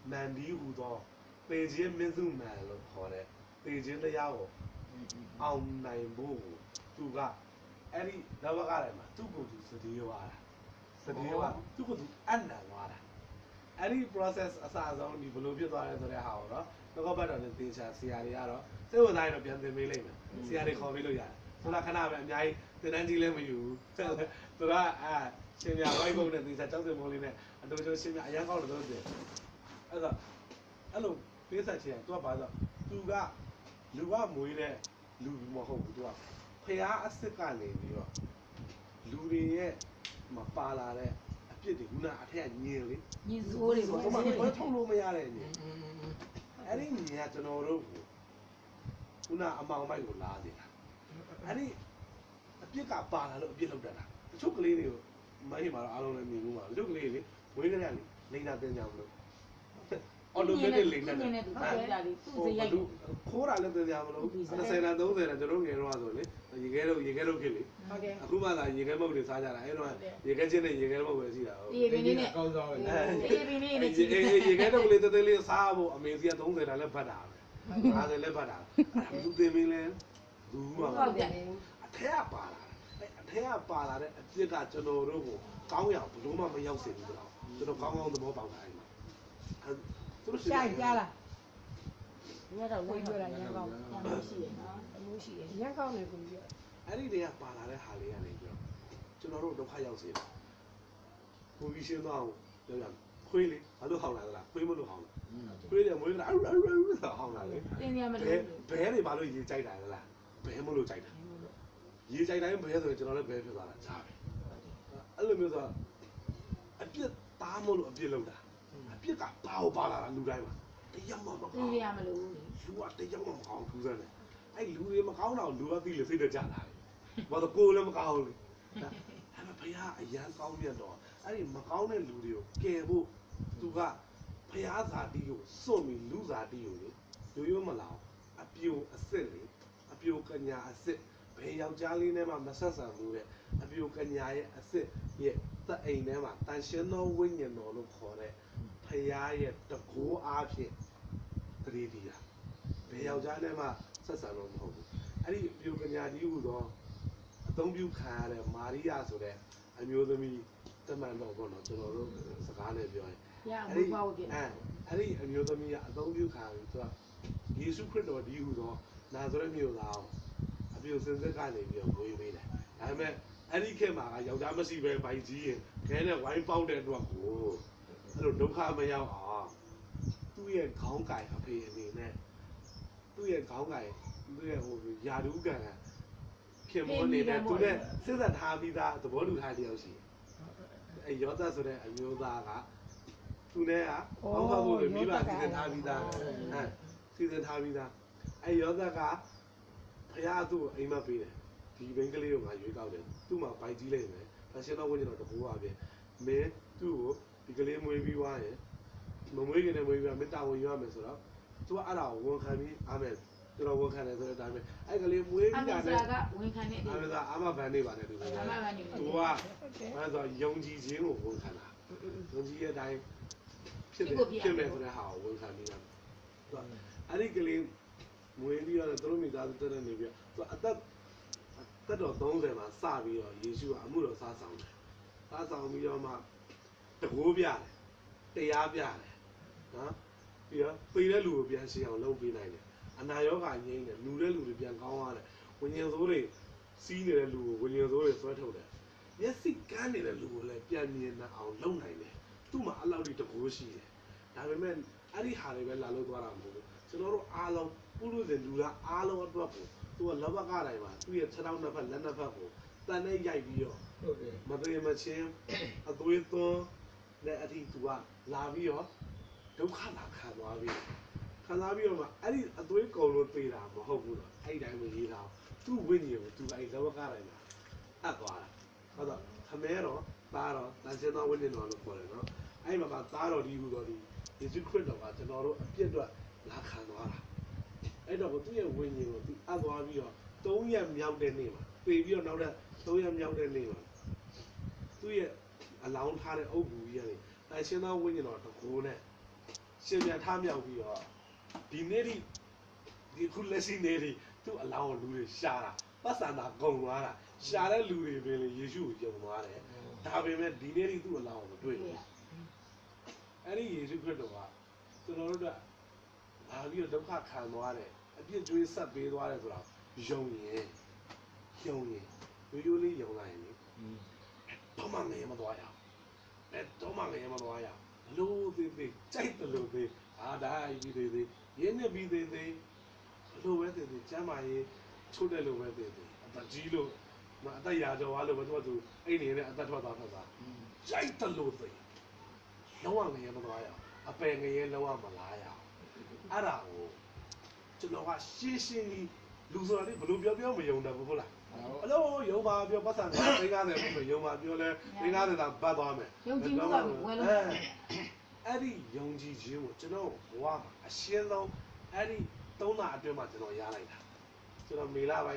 မန်ဒီဟူသောပေချင်းမင်းစုမန်လို့ခေါ်တဲ့ပေချင်းတရားကိုအောင်နိုင်ဖို့သူကအဲ့ဒီနဘကလည်းမှာသူ့ကိုယ်သူစတေးရွာတာစတေးရွာသူ့ကိုယ်သူအနံ့သွားတာအဲ့ဒီ process အစအဆုံးဒီဘယ်လိုဖြစ်သွားလဲဆိုတဲ့ဟာကိုတော့တော့ဘတ်တော်နဲ့သင်ချာဆရာတွေကတော့စိတ်ဝင်စားရင်တော့ပြန်သင်ပေးလိုက်မယ်ဆရာတွေခေါ်ပေးလို့ရတယ်ဆိုတော့ခဏပဲအများကြီးသင်တန်းကြီးလည်းမယူဘူးသူကရှင်ပြဝိုင်းပုံနဲ့သင်ချာကြောက်စင်မိုးလေးနဲ့အတူတူရှင်ပြအရန်ကောက်လို့တော့တယ်အဲ့လိုပေးဆက်ချင်သူကဘာလို့သူကလူကမွေးတဲ့လူမဟုတ်ဘူးသူကဖျားအစ်စ်ကနေပြီးတော့လူတွေရဲ့မပါလာတဲ့အပြစ်တွေခုနအထက်ကညင်လေညင်စိုးတွေပေါ့ဟိုမှာဘယ်ထုတ်လို့မရတဲ့ညင်အဲ့ဒီညင်ကကျွန်တော်တို့ခုနအမောင်မိုက်ကိုလာနေတာအဲ့ဒီအပြစ်ကပါလာလို့အပြစ်လောက်တတ်တာတချို့ကလေးတွေကိုမိုင်းမှာတော့အားလုံးလည်းမြင်လို့ပါတချို့ကလေးတွေဝေးကြတယ်လိန်နာတင်ကြအောင်လို့အော်တိုမက်တစ်လိန်နာတယ်သူ့ရိုက်တယ်ခိုးတာလည်းတင်ကြမလို့20နာ30နာကျွန်တော်ငယ်တော့ဆိုလေရေခဲတော့ဖြစ်လေဟုတ်ကဲ့အခုမှသာရေခဲမုတ်တွေစားကြတာအဲ့တော့ရေခဲချင်းနဲ့ရေခဲမုတ်ပဲရှိတာဟုတ်ပြေပင်လေးနဲ့ကောင်းစားပဲပြေပင်လေးနဲ့ချီရေခဲတော့လေးတသေးလေးစားဖို့အမေစီက30တာလည်းဖတ်တာပဲ50လည်းဖတ်တာအဲ့ဒါသူတင်မင်းလဲဘူးမှာဟုတ်တယ်အထက်ကပါလာတယ်အထက်ကပါလာတဲ့အပြစ်ကကျွန်တော်တို့ကိုကောင်းရအောင်ဘယ်လိုမှမရောက်စေဘူးတော့ကျွန်တော်ကောင်းကောင်းသဘောပေါက်တာအဲ့မှာသူတို့ရှာကြားလားရတော့ကိုဝင်ပြောပြောတာတာရရန်ကောကောင်းင်းတယ်ရှိရနော်အမှုရှိရရန်ကောင်းတယ်ကိုပြောအဲ့ဒီတည်းကပါလာတဲ့ဟာလေးကနေပြီးတော့ကျွန်တော်တို့ဒုက္ခရောက်စေတယ်ပူပြီးရှင်းသွားအောင်ပြောရခွေးလေးဘာလို့ဟောင်းလာသလားခွေးမလို့ဟောင်းလာခွေးတယ်မွေးတာဆိုဟောင်းလာလေတင်းရမဘဲလို့ဘဲတွေဘာလို့ရေကြိုက်တာလဲလားဘဲမလို့ကြိုက်တာရေကြိုက်တိုင်းဘဲဆိုရင်ကျွန်တော်လည်းဘဲဖြစ်သွားတာကြားပဲအဲ့လိုမျိုးဆိုအပြစ်သားမလို့အပြစ်လောက်တာအပြစ်ကပါလာတာလူတိုင်းမှာတရားမမကောတင်းင်းရမလို့လူကတရားမမကောင်းသူစမ်းတယ်အဲ့လူတွေမကောင်းတော့လူကသိလေစိတ်တကြတာလေဘာလို့ကိုယ်လည်းမကောင်းဘူးလေအဲ့မှာဘုရားအရန်ကောင်းမြတ်တော့အဲ့ဒီမကောင်းတဲ့လူတွေကိုကယ်ဖို့သူကဘုရားဇာတိကိုစွန့်ပြီးလူဇာတိကိုလေရိုးမလာအပြိုအစ်စ်လေအပြိုကညာအစ်စ်ဘယ်ယောက်ျားလေးနဲ့မှမဆက်ဆံဘူးတဲ့အပြိုကညာရဲ့အစ်စ်ရဲ့သက်အိမ်ထဲမှာတန်ရှင်းသောဝိညာဉ်တော်လို့ခေါ်တဲ့ဘုရားရဲ့တကိုးအားဖြင့်တတိတီတာဘယ်ယောက်ျားနဲ့မှဆက်ဆံလို့မဟုတ်ဘူးအဲ့ဒီအပြိုကညာကြီးဟူသောအသုံးပြုခံရတဲ့မာရိယာဆိုတဲ့အမျိုးသမီးတမန်တော်ပေါ့နော်ကျွန်တော်တို့စကားနဲ့ပြောရင်ရအမှုပေါ့ဖြစ်အဲ့ဒီအမျိုးသမီးကအသုံးပြုခံပြီးသူကယေရှုခရစ်တော်ဒီဟူသောနာဇရက်မြို့သားကိုအပြိုစင်စစ်ကနေပြီးတော့ဝေးပေးတယ်ဒါပေမဲ့အဲ့ဒီခေတ်မှာယောက်ျားမရှိပဲဗိုက်ကြီးရင်ခဲနဲ့ဝိုင်းပေါက်တဲ့အတွက်ကိုအဲ့လိုဒုက္ခမရောက်အောင်သူ့ရဲ့ခေါင်းကိုင်အဖေအနေနဲ့သူ့ရဲ့ခေါင်းကိုင်သူ့ရဲ့ဟိုယာဒူးကန်ခင်မောနေတဲ့သူနဲ့စစ်သက်ထားပြီးသားသဘောတူထားတဲ့ယောက်ရှိအဲ့ယောသဆိုတဲ့အမျိုးသားကသူနဲ့ကဘောင်းဖတ်ဖို့မိဘစီစဉ်ထားပြီးသားစီစဉ်ထားပြီးသားအဲ့ယောသကဖះသူ့ကိုအိမ်မက်ပေးတယ်ဒီဘင်္ဂလေးကိုငါရွေးကောက်တယ်သူ့မှာဗိုက်ကြီးလိုက်မယ်ဖရှင်တော်ဝင်းကျင်တော်တကူပါပဲမင်းသူ့ကိုဒီကလေးမွေးပြီးွားရင်မမွေးခင်နဲ့မွေးပြီးမင်းတာဝန်ယူရမယ်ဆိုတော့သူကအဲ့ဒါကိုဝန်ခံပြီးအာမင်ကျွန်တော်ဝန်ခံတယ်ဆိုတဲ့အတိုင်းပဲအဲ့ကလေးမွေးပြီးတာနဲ့ကဝင်ခံနေတယ်အာမင်သာအာမဘန်နေပါနဲ့သူကအမှန်ကနေသူကအဲ့ဆိုယုံကြည်ခြင်းကိုဝန်ခံတာယုံကြည်တဲ့အတိုင်းဖြစ်မယ်ဆိုတဲ့ဟာကိုဝန်ခံပြီးတာသူကအဲ့ဒီကလေးမွေးပြီးတော့သူတို့မိသားစုတက်နေပြီးတော့သူတက်တော်30မှာစပြီးတော့ယေရှုကအမှုတော်စားဆောင်တယ်စားဆောင်ပြီးတော့မှတကိုးပြတယ်တရားပြတယ်နော်ပြီးတော့ပေတဲ့လူကိုပြန်ရှင်းအောင်လုပ်ပေးနိုင်တယ်အနာရောဂါငြိမ်းတယ်လူတဲ့လူတွေပြန်ကောင်းသွားတယ်ဝိညာဉ်ဆိုးတွေစီးနေတဲ့လူကိုဝိညာဉ်ဆိုးတွေဆွဲထုတ်တယ်မျက်စိကန်းနေတဲ့လူကိုလည်းပြန်မြင်အောင်လုပ်နိုင်တယ်သူ့မှာအလောက်ဒီတကိုးရှိတယ်ဒါပေမဲ့အဲ့ဒီဟာတွေပဲလာလို့သွားတာမဟုတ်ဘူးကျွန်တော်တို့အားလုံးပုရုဇဉ်လူသားအားလုံးအတွက်ကိုသူကလောဘကတိုင်းမှာသူ့ရဲ့ခြေထောက်နှစ်ဖက်လက်နှစ်ဖက်ကိုတန်နဲ့ရိုက်ပြီးတော့ဟုတ်တယ်မသွေးမချင်းအသွေးသွန်းနဲ့အထီသူကလာပြီးတော့ဒုက္ခလာခံသွားပြီးခံစားပြီးတော့မှအဲ့ဒီအသွေးကုန်လို့သေးတာမဟုတ်ဘူးတော့အဲ့ဒီတိုင်းပဲရေးထားသူ့ဝိညာဉ်ကိုသူအဲ့လောဘကတိုင်းမှာအပ်သွားတာဟုတ်တော့ခမဲတော့သားတော့တန်ရှင်းသောဝိညာဉ်တော်လို့ခေါ်တယ်နော်အဲ့မှာသားတော်ဒီဟူတော်ဒီယေရှုခရစ်တော်ကကျွန်တော်တို့အပြစ်အတွက်လာခံသွားတာအဲ့တော့သူ့ရဲ့ဝိညာဉ်ကိုသူအပ်သွားပြီးတော့3ရက်မြောက်တဲ့နေ့မှာပြေးပြီးတော့နောက်တဲ့3ရက်မြောက်တဲ့နေ့မှာသူ့ရဲ့အလောင်းထားတဲ့အုပ်ဘူးကြီးကနေတန်ရှင်းသောဝိညာဉ်တော်တကူနဲ့ရှင်ပြန်ထားမြောက်ပြီးတော့ဒီနေ့ဒီခုလက်ရှိနေသူ့အလောင်းလူတွေရှာတာပတ်စံတာဂုံသွားတာရှာတဲ့လူတွေပဲလေယေရှုကိုယုံသွားတယ်ဒါပေမဲ့ဒီနေ့သူ့အလောင်းကိုမတွေ့ဘူးအဲ့ဒီယေရှုခရစ်တော်ကကျွန်တော်တို့ကလာပြီးတော့ဒုက္ခခံသွားတယ်အပြစ်ကြွေးဆက်ပေးသွားတယ်ဆိုတော့ယုံရင်ရိုးရိုးလေးယုံလိုက်ရင်လေတော့မှငရဲမသွားရအောင်တော့မှငရဲမသွားရအောင်လို့သေးသေးကြိုက်တယ်လို့သေးဒါကြီးသေးသေးရင်းနေပြီးသေးသေးလို့ပဲသေးသေးကျမ်းမာရေးချိုးတယ်လို့ပဲသေးသေးအတကြီးလို့အသက်ရာကျော်သွားလို့ပဲသူအဲ့နေနဲ့အသက်ထွက်သွားကြိုက်တယ်လို့သေးလုံးဝငရဲမသွားရအောင်အပယ်ငရဲလုံးဝမလားရအောင်အဲ့ဒါကိုကျွန်တော်ကရှင်းရှင်းကြီးလူဆိုတာလေဘလို့ပြောမယုံတယ်ဘူးလားအလို့ယုံပါပြောပတ်စံ50ပဲယုံပါပြောလဲ50သာပတ်သွားမယ်ယုံကြည်မှုကဝယ်လို့အဲ့ဒီယုံကြည်ခြင်းကိုကျွန်တော်ဘဝမှာအရှင်းဆုံးအဲ့ဒီ3လအတွင်းမှာကျွန်တော်ရလိုက်တာကျွန်တော်မေလပိုင်း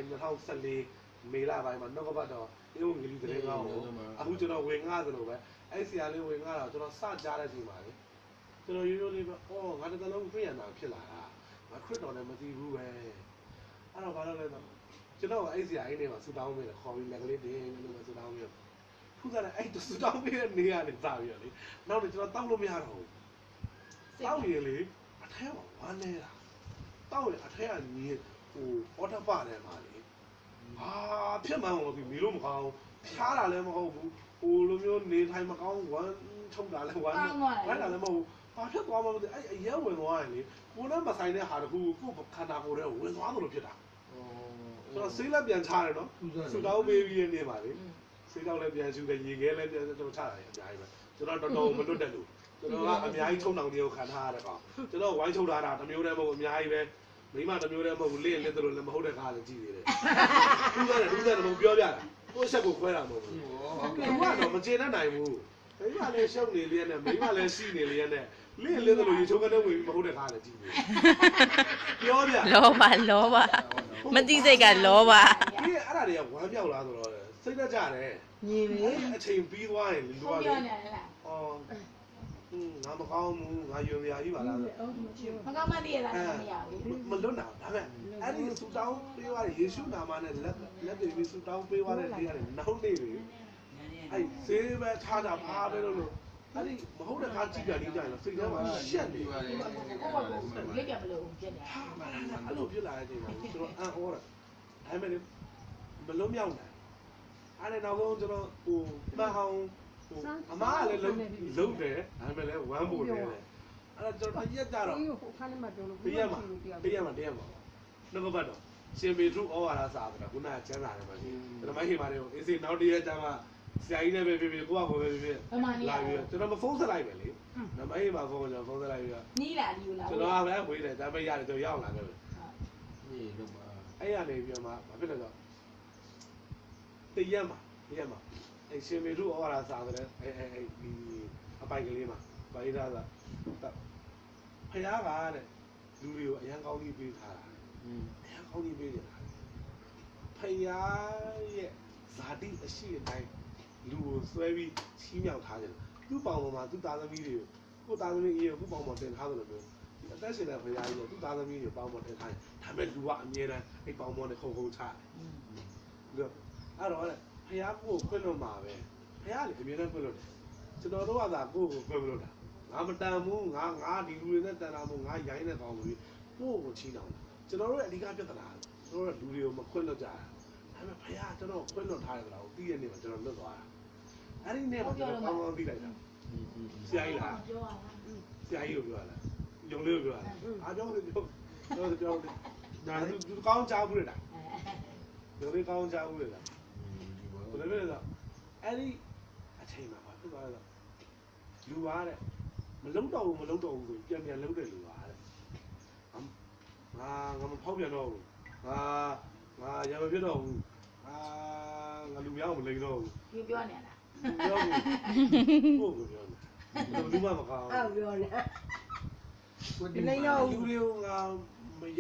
2014မေလပိုင်းမှာနှုတ်ကပတ်တော်အေးငလီတဲ့ကောင်းကိုအခုကျွန်တော်ဝင်ငါသလိုပဲအဲ့ဆရာလေးဝင်ငါတော့ကျွန်တော်စကြားတဲ့ချိန်မှာလေကျွန်တော်ရိုးရိုးလေးပဲအော်ငါတစ်လုံးပြည့်ရတာဖြစ်လာတာငါခရစ်တော်လည်းမသိဘူးပဲအဲ့တော့ဘာလို့လဲဆိုကျွန်တော်အဲ့ဆရာကြီးနေမှာဆူတောင်းပေးတယ်ခေါ်ပြီးလက်ကလေးတင်းလို့ဆူတောင်းပြီးထူးစားတဲ့အဲ့ဆူတောင်းပေးတဲ့နေရာနဲ့စပြီးတော့လေနောက်တော့ကျွန်တော်တောက်လို့မရတော့ဘူးတောက်ရင်လေအထဲမှာဝမ်းနေတာတောက်ရင်အထဲကညီအော်တပါတယ်မှာလေဖြစ်မှန်းတော့ပြီးမီလို့မကောင်းဖြားတာလည်းမဟုတ်ဘူးလိုမျိုးနေထိုင်မကောင်းဝမ်းထုတ်တာလည်းဝမ်းတာလည်းမဟုတ်ဘာဖြစ်သွားမှမသိအဲ့အရဲဝင်သွားရင်လေကိုယ်နဲ့မဆိုင်တဲ့ဟာတခုကိုခန္ဓာကိုယ်ထဲဝင်သွားသလိုဖြစ်တာဆိုတော့ဆေးလက်ပြန်ချရတယ်နော်ဆူတောင်းပေးပြီးနေပါလေဆေးတောင်းလည်းပြန်ရှူတယ်ရေခဲလည်းပြန်တော့ချတာလေအများကြီးပဲကျွန်တော်တော်တော်မလွတ်တဲ့လူကျွန်တော်ကအများကြီးချုံတောင်တွေကိုခံထားရတဲ့ကောင်ကျွန်တော်ဝိုင်းချုပ်ထားတာတစ်မျိုးတည်းမဟုတ်အများကြီးပဲမိမတစ်မျိုးတည်းမဟုတ်လင့်လက်တို့လည်းမဟုတ်တဲ့ခါလည်းကြည့်နေတယ်ထူးတယ်မပြောပြတာကိုယ့်ချက်ကိုခွဲတာမဟုတ်ဘူးသူကတော့မကျေနပ်နိုင်ဘူးမိမလည်းရှုပ်နေလျက်နဲ့မိမလည်းရှိနေလျက်နဲ့လင့်လက်တို့ရေချုံကနေဝင်ပြီးမဟုတ်တဲ့ခါလည်းကြည့်နေပြောပြလောဘမတိစိတ်ကလောဘဒီအဲ့ဒါတွေကဝမ်းပြောက်လာဆိုတော့စိတ်သက်ကြတယ်ညီလေအချိန်ပြီးသွားရင်လူကလေပြောနေလားငါမကောင်းဘူးငါယုံရကြီးပါလားမကောင်းမှတည်းရတာမရဘူးမလွတ်နိုင်ဒါပေမဲ့အဲ့ဒီဆူတောင်းပေးသွားတဲ့ယေရှုနာမနဲ့လက်တွေပြီးဆူတောင်းပေးသွားတဲ့နေ့ကလည်းနောက်နေ့တွေအဲ့ဈေးပဲထားတာဘာပဲလို့အဲ့ဒီမဟုတ်တဲ့ခါကြည့်ပြနေကြရင်စိတ်ထဲမှာရှက်နေတယ်ကိုယ့်ဘာကိုလေးပြမလို့ဖြစ်နေအဲ့လိုဖြစ်လာတဲ့အချိန်မှာကျွန်တော်အံ့ဩတာဒါပေမဲ့မလွတ်မြောက်နိုင်အဲ့ဒါနောက်ဆုံးကျွန်တော်မှန်အောင်အမားကလည်းလုံးတယ်ဒါပေမဲ့လည်းဝမ်းပို့နေတယ်အဲ့တော့ကျွန်တော်ရက်ကြတော့ခါနဲ့မှပြောလို့ပေးရမှာနှုတ်ကပတ်တော့ရှင်ပေထုဩဝါဒစာဆိုတာခုနကကျမ်းစာထဲမှာရှိတယ်ဓမ္မဟိမာတွေကိုအေးစေနောက်တရက်ကျမှဆရာကြီးနဲ့ပဲဖြစ်ဖြစ်ကိုယ့်ဘာကိုပဲဖြစ်ဖြစ်လာပြီးကျွန်တော်မဖုန်းဆက်လိုက်ပဲလေဓမ္မဟိမာဖုန်းကျွန်တော်ဖုန်းဆက်လိုက်ပြီးတော့နီးလာဒီလိုလားကျွန်တော်ကပဲဝေးတယ်ဒါပေမဲ့ရတယ်ကျွန်တော်ရောက်လာခဲ့ပဲအေးလို့ပါအဲ့ရနေပြီးတော့မှဘာဖြစ်လဲဆိုတော့တရက်မှာအဲ့ရှင်ပေထုဩဝါဒစာဆိုတဲ့အဲ့ဒီအပိုင်ကလေးမှာဗိုင်းသားကဖယားကတဲ့လူတွေကိုအရန်ကောင်းကြီးပေးထားတာအရန်ကောင်းကြီးပေးနေတာဖယားရဲ့ဇာတိအရှိအတိုင်းလူကိုဆွဲပြီးချီးမြှောက်ထားတယ်သူ့ပေါင်ပေါ်မှာသူ့သားသမီးတွေကိုသားသမီးကြီးကိုပေါင်ပေါ်တင်ထားတယ်လို့ပြောအသက်ရှင်တဲ့ဖယားကြီးကသူ့သားသမီးတွေပေါင်ပေါ်တင်ထားတယ်ဒါပေမဲ့လူကအမြဲတမ်းအဲ့ပေါင်ပေါ်နဲ့ခုံချတယ်လို့အဲ့တော့ဖယားကိုခွင့်လို့မှာပဲဖယားလေအမြဲတမ်းခွင့်လို့တယ်ကျွန်တော်တို့ကသာကိုယ့်ကိုခွင့်မလို့တာငါမတန်ဘူးငါဒီလူတွေနဲ့တန်တာမို့ငါရိုင်းတဲ့ကောင်ကြီးကိုယ့်ကိုချီးတောင်းကျွန်တော်တို့ရဲ့အဓိကပြဿနာတို့လူတွေကိုမခွင့်လို့ကြတာဒါပေမဲ့ဖယားကျွန်တော်ခွင့်လို့ထားတယ်ဆိုတာကိုသိရနေမှာကျွန်တော်လွတ်သွားတာအဲ့ဒီနေ့မှာကျွန်တော်ကောင်းကောင်းသိလိုက်တာဆရာကြီးလားပြောရတာဆရာကြီးကိုပြောရလားယုံလေးကိုပြောရလားအားပြောတယ်ပြောဒါသူကောင်းကြားဘူးလေလားယုံလေးကောင်းကြားဘူးလေလားဘယ်လိုလဲဆိုအဲ့ဒီအချိန်မှာဖြစ်သွားတယ်လူပါတဲ့မလုံးတော့ဘူးဆိုပြန်လုံးတဲ့လူပါတဲ့ငါမဖောက်ပြန်တော့ဘူးငါရမဖြစ်တော့ဘူးငါလူများကိုမလိန်တော့ဘူးပြောနေလားပြောဘူးကိုပြောနေလူမှမကောင်းအဲ့ပြောနေဒီလိန်တော့လူတွေကိုငါမယုံ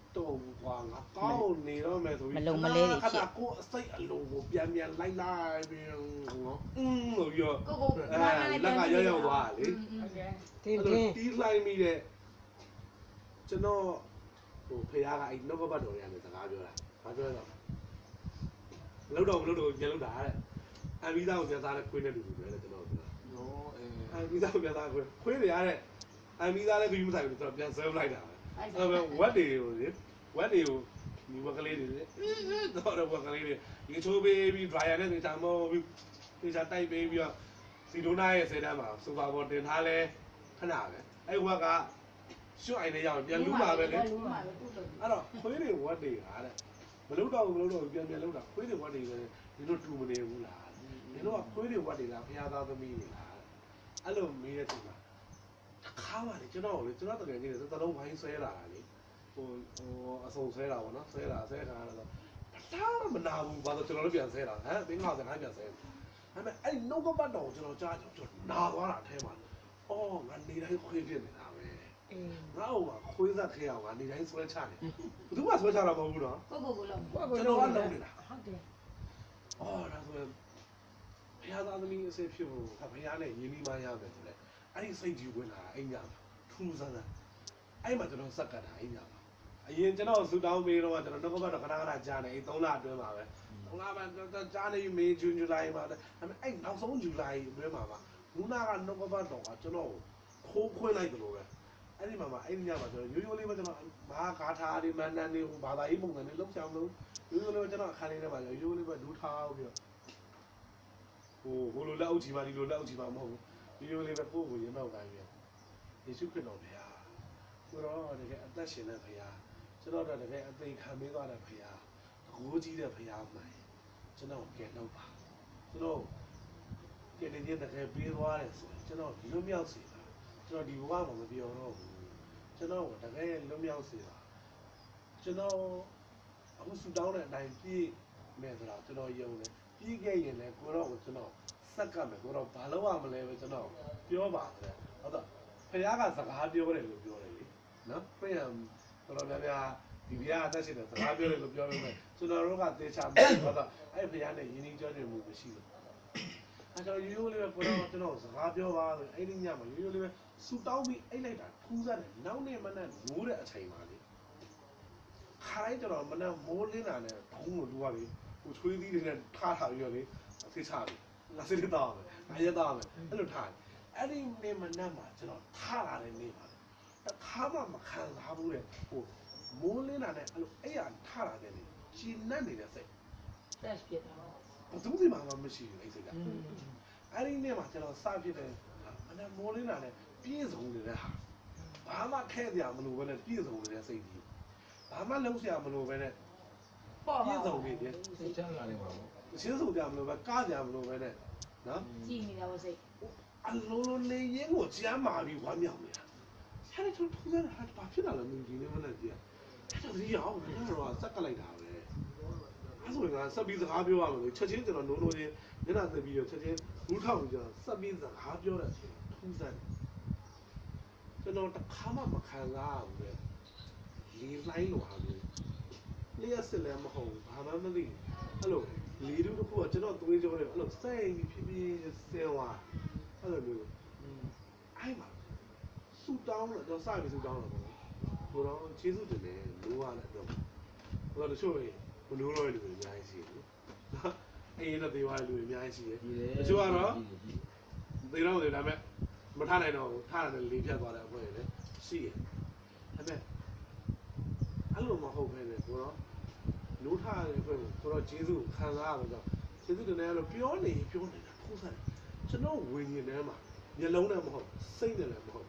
တော့ကွာငါကောင်းနေတော့မယ်ဆိုပြီးမလုံမလဲတွေဖြစ်ကိုအစိတ်အလုံးကိုပြန်လိုက်လိုက်ပြီးနော်လို့ပြီးတော့ကိုကိုလက်ကရောက်သွားလေတင်းအဲ့တင်းတီးလိုက်မိတဲ့ကျွန်တော်ဟိုဖေကအဲ့နှုတ်ကပတ်တော်ရတဲ့စကားပြောတာဘာပြောလဲလောက်တော့ပြန်လောက်တာတဲ့အန်ဗီသားကိုပြန်စားတဲ့ခွေးနဲ့တူတူပဲလေကျွန်တော်ပြောနော်အဲအန်ဗီသားကိုပြန်စားခွေးတွေရတဲ့အန်ဗီသားလည်းခရီးမဆိုင်ဘူးကျွန်တော်ပြန်ဆဲလိုက်တာပဲအဲ့တော့ဝက်တွေကိုလေဝက်တွေကိုဒီဝက်ကလေးတွေလေတော့ဝက်ကလေးတွေဒီချိုးပေးပြီး dryer နဲ့နေချာမောပြီးနေချာတိုက်ပေးပြီးတော့စီဒိုနာရဲ့ဆဲတန်းမှာစူပါဘော်တင်ထားလဲခဏပဲအဲ့ဝက်ကရွှတ်အိုင်နဲ့ရအောင်ပြန်လူးမှာပဲလေအဲ့တော့ခွေးတွေဝက်တွေကတဲ့မလုပ်တော့ပြန်လုပ်တာခွေးတွေဝက်တွေလည်းဒီလိုတူမနေဘူးလားဒီလိုကခွေးတွေဝက်တွေလားဖျားသားသမီးတွေလားအဲ့လိုမေးတဲ့ချိန်မှာတစ်ခါမှလေကျွန်တော်တကယ်ကြီးတယ်သလုံးဝိုင်းဆွဲလာတာလေဟိုအစုံဆွဲတာပေါ့နော်ဆွဲတာတော့ဘာသာမနာဘူးဘာလို့ကျွန်တော်တို့ပြန်ဆွဲတာဟမ်တင်း50ခန်းပြန်ဆွဲဒါပေမဲ့အဲ့နှုတ်ကပတ်တော်ကျွန်တော်ကြားနာသွားတာအထဲမှာအော်ငါနေတိုင်းခွေးဖြစ်နေတာပဲငါ့ဟိုမှာခွေးသက်ခဲအောင်ငါနေတိုင်းဆွဲချနေဘယ်သူမှဆွဲချတာမဟုတ်ဘူးနော်ကိုလုံးကျွန်တော်ကလုံးနေတာဟုတ်တယ်အော်ဒါဆိုရင်ဘုရားသားသမီးအစစ်ဖြစ်ဖို့ဘုရားနဲ့ယဉ်ပြီးမှရမယ်ဆိုလဲအဲ့ဒီစိတ်ကြီးဝင်လာအိမ်ညမှာထူးဆန်းဆန်းအဲ့မှာကျွန်တော်စက်ကတ်တာအိမ်ညမှာအရင်ကျွန်တော်ဆူတောင်းပေးတော့ကျွန်တော်နှုတ်ကပတ်တော့ခဏကြားနေအဲ့3လအတွင်းမှာပဲ3လမှကြားနေမေဇွန်ဇူလိုင်မှာဒါပေမဲ့အဲ့နောက်ဆုံးဇူလိုင်အတွင်းမှာလူနာကနှုတ်ကပတ်တော့ကကျွန်တော်ခိုးခွင်းလိုက်တယ်လို့ပဲအဲ့ဒီမှာအဲ့ဒီညမှာကျွန်တော်ရိုးလေးပဲကျွန်တော်ဘာဂါထာတွေမန္တန်တွေဘာသာရေးပုံစံတွေလုံးချောင်းလို့ရိုးလေးပဲကျွန်တော်အခန်းလေးထဲမှာရိုးလေးပဲဒူးထားပြီးတော့ဟိုလိုလက်အုပ်ချီပါဒီလိုလက်အုပ်ချီပါမဟုတ်ဘူးရိုးလေးပဲကိုယ့်ကိုရင်တော့တိုင်းပြီးယေရှုခရစ်တော်ဘုရားဆိုတော့တကယ်အသက်ရှင်တဲ့ဘုရားကျွန်တော်တို့တကယ်အသိခံပေးသွားတဲ့ဘုရားတကူကြီးတဲ့ဘုရားမှန်ကျွန်တော်ကဲတော့ပါကျွန်တော်ကဲနေချင်းတကယ်ပေးသွားတယ်ဆိုရင်ကျွန်တော်လွတ်မြောက်စေတာကျွန်တော်ဒီဘဝမှာမပြောတော့ဘူးကျွန်တော်တကယ်လွတ်မြောက်စေတာကျွန်တော်အခုဆူတောင်းတဲ့အတိုင်းပြည့်မယ်ဆိုတာကျွန်တော်ယုံတယ်ပြီးခဲ့ရင်လည်းကိုတော့ကျွန်တော်စက်ကပ်မယ်ကိုတော့ဘာလို့ရမလဲပဲကျွန်တော်ပြောပါတယ်ဟုတ်တော့ဖခင်ကစကားပြောတယ်လို့ပြောတယ်လေနော်ဖခင်တော်များများဒီဘုရားအသက်ရှင်တယ်စကားပြောတယ်လို့ပြောပေမဲ့ကျွန်တော်တို့ကသေချာမဟုတ်တော့အဲ့ဖခင်နဲ့ယဉ်ကျေးကြောကြမှုမရှိဘူးအဲ့တော့ရိုးလေးပဲကိုတော့ကျွန်တော်စကားပြောပါဆိုအဲ့ဒီညမှာရိုးလေးပဲဆူတောင်းပြီးအိတ်လိုက်တာထူးဆန်းတယ်နောက်နေ့မနေ့မိုးတဲ့အချိန်မှာလေခိုင်းကျွန်တော်မနေ့မိုးလင်းတာနဲ့ဘုံကိုလူကလေဟိုချွေးသီးတွေနဲ့ထားပြီးတော့လေသိချပြီငါစိတ်တော့မယ်ငါရတော့မယ်အဲ့လိုထားအဲ့ဒီနေ့မနေ့မှာကျွန်တော်ထားလာတဲ့နေ့မှာတခါမှမခံစားဘူးတဲ့ဟိုမိုးလင်းတာနဲ့အဲ့လိုအဲ့ရထားလာတဲ့နေ့ရှင်းနေနေတဲ့စိတ်တက်ပြတာဘယ်သူမှမရှိဘူးအဲ့စိတ်ကအဲ့ဒီနေ့မှာကျွန်တော်စဖြစ်တယ်မနေ့မိုးလင်းတာနဲ့ပြည့်စုံနေတဲ့ဟာဘာမှခဲစရာမလိုဘဲနဲ့ပြည့်စုံနေတဲ့စိတ်ကြီးဘာမှလုံးစရာမလိုဘဲနဲ့ပြည့်စုံနေတယ်စိတ်ချမ်းသာနေပါဘူးရှင်းဆိုကြမလို့ပဲကားကြမလို့ပဲနဲ့နော်ကြည့်နေတာစိတ်အလုံးလုံးနေရင်ကိုကြမ်းမာပြီးဝမ်းမြောက်နေတာဟာလေသူထူးဆန်းတာဘာဖြစ်လာလဲမင်းဒီနေ့မနေ့ကြည့်အဲ့တော့ဒီအောင်တော့စက်ကလိုက်တာပဲအဲ့ဆိုရင်ကစက်ပြီးစကားပြောရမယ်လို့ချက်ချင်းကျွန်တော်နိုးနိုးချင်းမျက်နှာသက်ပြီးတော့ချက်ချင်းဘူးထောက်ပြီးကျွန်တော်စက်ပြီးစကားပြောတဲ့အချိန်ထူးဆန်းကျွန်တော်တစ်ခါမှမခံစားဘူးလေလေးလိုင်းလိုဟာမျိုးလျှက်စစ်လည်းမဟုတ်ဘူးဘာမှမသိအဲ့လိုလေတူတစ်ခုကကျွန်တော်သွေးကြောတယ်အဲ့လိုစိတ်ပြီးဖြည်းဖြည်းဆင်းသွားအဲ့လိုမျိုးအဲ့မှာဆူတောင်းတော့ကျွန်တော်စပြီးဆူတောင်းတော့ဘုရားကျေးဇူးတင်တယ်လို့ရတယ်တော့ဘုရားတို့ချို့ဘလို့ရောလူအများကြီးရှိတယ်နော်အေးတော့ဒေဝလူအများကြီးရှိတယ်တချို့ကတော့သေတော့တယ်ဒါပေမဲ့မထားနိုင်တော့ဘူးထားတယ်လေဖြတ်သွားတဲ့အဖွဲ့တွေလည်းရှိတယ်ဒါပေမဲ့အဲ့လိုမဟုတ်ဘဲနဲ့ဘုရားလို့ထားတဲ့အတွက်ဆိုတော့ဂျေဇုခံစားရတော့ဂျေဇုတင်တယ်လို့ပြောနေတာထိုးစားတယ်ကျွန်တော်ဝิญဉ်ထဲမှာမျက်လုံးနဲ့မဟုတ်စိတ်နဲ့လည်းမဟုတ်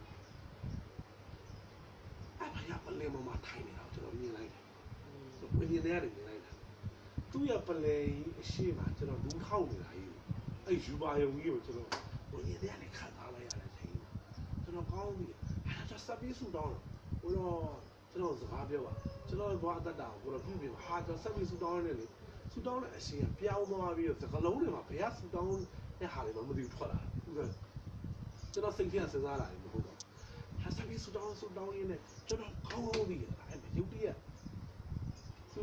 အဲ့ဘာရပလဲမမထိုင်နေတာကျွန်တော်မြင်လိုက်တယ်ဝิญဉ်ထဲကနေမြင်လိုက်တာသူ့ရပလဲအရှိမကျွန်တော်လူထောက်နေတာကြီးအဲ့ယူပါယုံကြီးကိုကျွန်တော်ဝิญဉ်ထဲကနေခံစားလိုက်ရတဲ့အချိန်ကျွန်တော်ကောင်းပြီအဲ့ဒါစပ်ပြီးဆူတောင်းတော့ကျွန်တော်စကားပြောပါကျွန်တော်ဘာအတ္တကိုတော့ပြုပြင်ဟာကျွန်တော်ဆက်ပြီးဆူတောင်းနေလေဆူတောင်းတဲ့အရှင်ကပြောင်းသွားပြီးတော့စကလုံးတွေမှာဘယ်ကဆူတောင်းတဲ့ဟာတွေမှမသိဘူးထွက်လာဟုတ်ကဲ့ကျွန်တော်စိတ်ထဲစဉ်းစားလာတယ်မဟုတ်တော့ဟာဆက်ပြီးဆူတောင်းရင်းနဲ့ကျွန်တော်ကောင်းပြီးအဲ့မှာရုပ်တရက်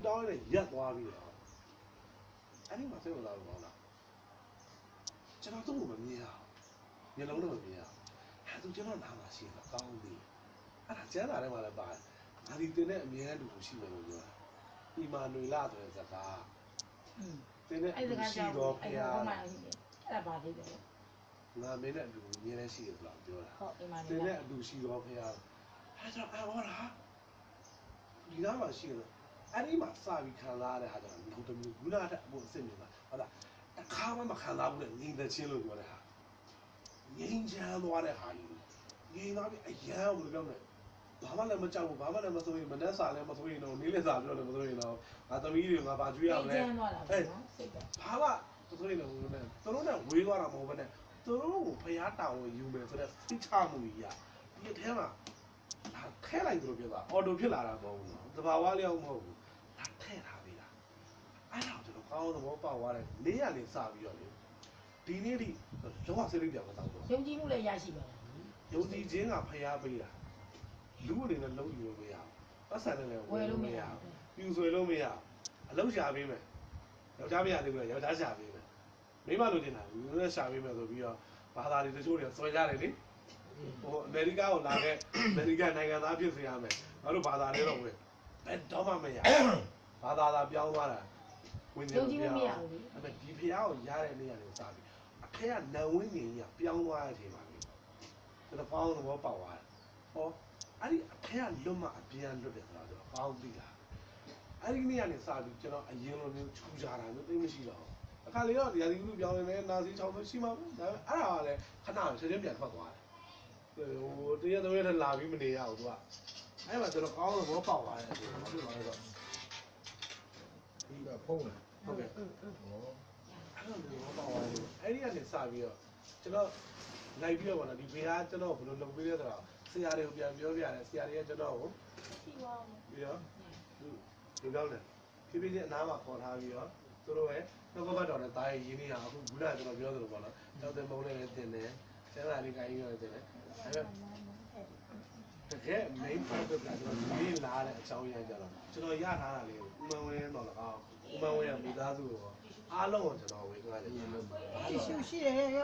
တောင်းနဲ့ရက်သွားပြီးတော့အဲ့ဒီမှာစိတ်ဝင်စားလို့ကောင်းတာကျွန်တော်သူ့ကိုမမြင်ရဘူးမျက်လုံးတော့မမြင်ရဘူးသူကျွန်တော်နားမှာရှိတာကောင်းသေးအဲ့ဒါကျမ်းစာထဲမှာလည်းပါတယ်ငါဒီတင်တဲ့အမြဲတမ်းတူရှိမယ်လို့ပြောတာဒီမှာຫນွေလာဆိုတဲ့စကားတင်တဲ့အတူရှိတော့ဖရားအဲ့ဒါပါသေးတယ်ငါမင်းနဲ့အတူအမြဲတမ်းရှိရဆိုတာပြောတာဟုတ်အိမ်မှာတင်နေတဲ့အတူရှိတော့ဖရားအဲ့တော့အော်လားဒီနားမှာရှိတော့အဲ့ဒီမှာစပြီးခံစားရတဲ့ဟာကြောင့်နောက်တစ်မျိုးခုနကအဖို့အစ်စ်နေတာဟုတ်လားတစ်ခါမှမခံစားဘူးနဲ့ငြိမ်သက်ခြင်းလို့ပြောတဲ့ဟာငြိမ်ချမ်းသွားတဲ့ဟာကြီးငြိမ်သွားပြီးအရန်ဘယ်လိုပြောမလဲဘာမှလည်းမကြောက်ဘူးဘာမှလည်းမစိုးရင်မနှက်စာလည်းမစိုးရင်တော့နေ့လက်စာပြောလည်းမစိုးရင်တော့ငါသမီးတွေငါဘာကျွေးရမလဲကျန်းသွားတာပေါ့နော်စိတ်ကဘာမှမစိုးရင်တော့ဘူးနဲ့သူတို့နဲ့ဝေးသွားတာမဟုတ်ဘဲနဲ့သူတို့ကိုဖျားတောင်ဝင်ယူမယ်ဆိုတဲ့စိတ်ချမှုကြီးอ่ะဒီထဲမှာခဲလိုက်သူတို့ပြောတာအော်တိုဖြစ်လာတာမဟုတ်ဘူးနော်တဘာဝလျောက်မဟုတ်ဘူးဒါထဲ့ထားသေးတာအဲ့တော့ကျွန်တော်ကောင်းသဘောပေါက်သွားတယ်လေးရလေးစပြီးတော့လေဒီနေ့ထိလုံးဝစိတ်လေးပြောင်းမတော့ဘူးယုံကြည်မှုလည်းရရှိပါလားယုံကြည်ခြင်းကဖျားပေးတာလူအနေနဲ့လုံးယူလို့မရဘူးပတ်စံနဲ့လည်းဝယ်လို့မရဘူးပြူဆွေလို့မရဘူးအလုံးရှာပေးမယ်ယောက်ျားမရသေးဘူးလေယောက်ျားရှာပေးမယ်မိမလိုချင်တာလူနဲ့ရှာပေးမယ်ဆိုပြီးတော့ဘာသာတွေတချို့တွေဆွဲကြတယ်လေဟိုအမေရိကကိုလာခဲ့အမေရိကန်နိုင်ငံသားဖြစ်စေရမယ်ငါတို့ဘာသာလေးတော့ဝင်ဘယ်တော့မှမရဘာသာသာပြောင်းသွားတာဝင်နေလို့မရဘူးအဲ့မဲ့ဒီဖျားကိုရတဲ့နေရာတွေစပြီးအခဲကနံဝင်းကြီးကပြောင်းသွားတဲ့အချိန်မှာကျွန်တော်ကောင်းသဘောပေါက်သွားတယ်ဟောအဲ့ဒီအခဲကလွတ်မှအပြန်လွတ်တယ်ဆိုတော့ကျွန်တော်ကောင်းသိတာအဲ့ဒီနေ့ကနေစပြီးကျွန်တော်အရင်လိုမျိုးချူကြတာမျိုးသိမရှိတော့အခါလေးတော့ဒီအရင်ကပြောင်းနေတယ်နာစီချောင်းဆိုရှိမှာဘူးဒါပေမဲ့အဲ့ဒါကလည်းခဏချက်ချင်းပြန်ထွက်သွားတယ်ဟိုတရက်တစ်ရက်လာပြီးမနေရဘူးသူကအဲ့မှာကျွန်တော်ကောင်းသဘောပေါက်သွားတယ်ဆိုတော့ဘာလို့လဲဆိုတော့ဒီကဖုန်းလားဟုတ်ကဲ့ဟောအဲ့လိုမျိုးပေါ့သွားတယ်အဲ့ဒီကနေစပြီးတော့ကျွန်တော်လိုက်ပြီးတော့ဗောနော်ဒီဘေးကကျွန်တော်ဘယ်လိုလုပ်ပေးလဲဆိုတော့ဆရာတွေကိုပြန်ပြောပြရတယ်ဆရာတွေကကျွန်တော်ကိုရှိပါဦးပြီးတော့ဒီကောင်းတယ်ဖြည်းဖြည်းချင်းအနားမှာခေါ်ထားပြီးတော့သူတို့ရဲ့နှုတ်ကပတ်တော်နဲ့တားရရင်းနေတာအခုခုနကကျွန်တော်ပြောသလိုပေါ့နော်တောက်တဲ့မုန်းလေးနဲ့တင်တယ်ဆရာလေးကိုင်းပြီးတော့တင်တယ်အဲ့တော့တကယ် main purpose ကကျွန်တော်ဒီလာတဲ့အကြောင်းရင်းကြတော့ကျွန်တော်ရထားတာလေးကိုဥမ္မာဝင်းတော့၎င်းဥမ္မာဝင်းရဲ့မိသားစုကိုအားလုံးကိုကျွန်တော်ဝေသွားတယ်ဒီလိုပါတီရှူရှိတယ်ရော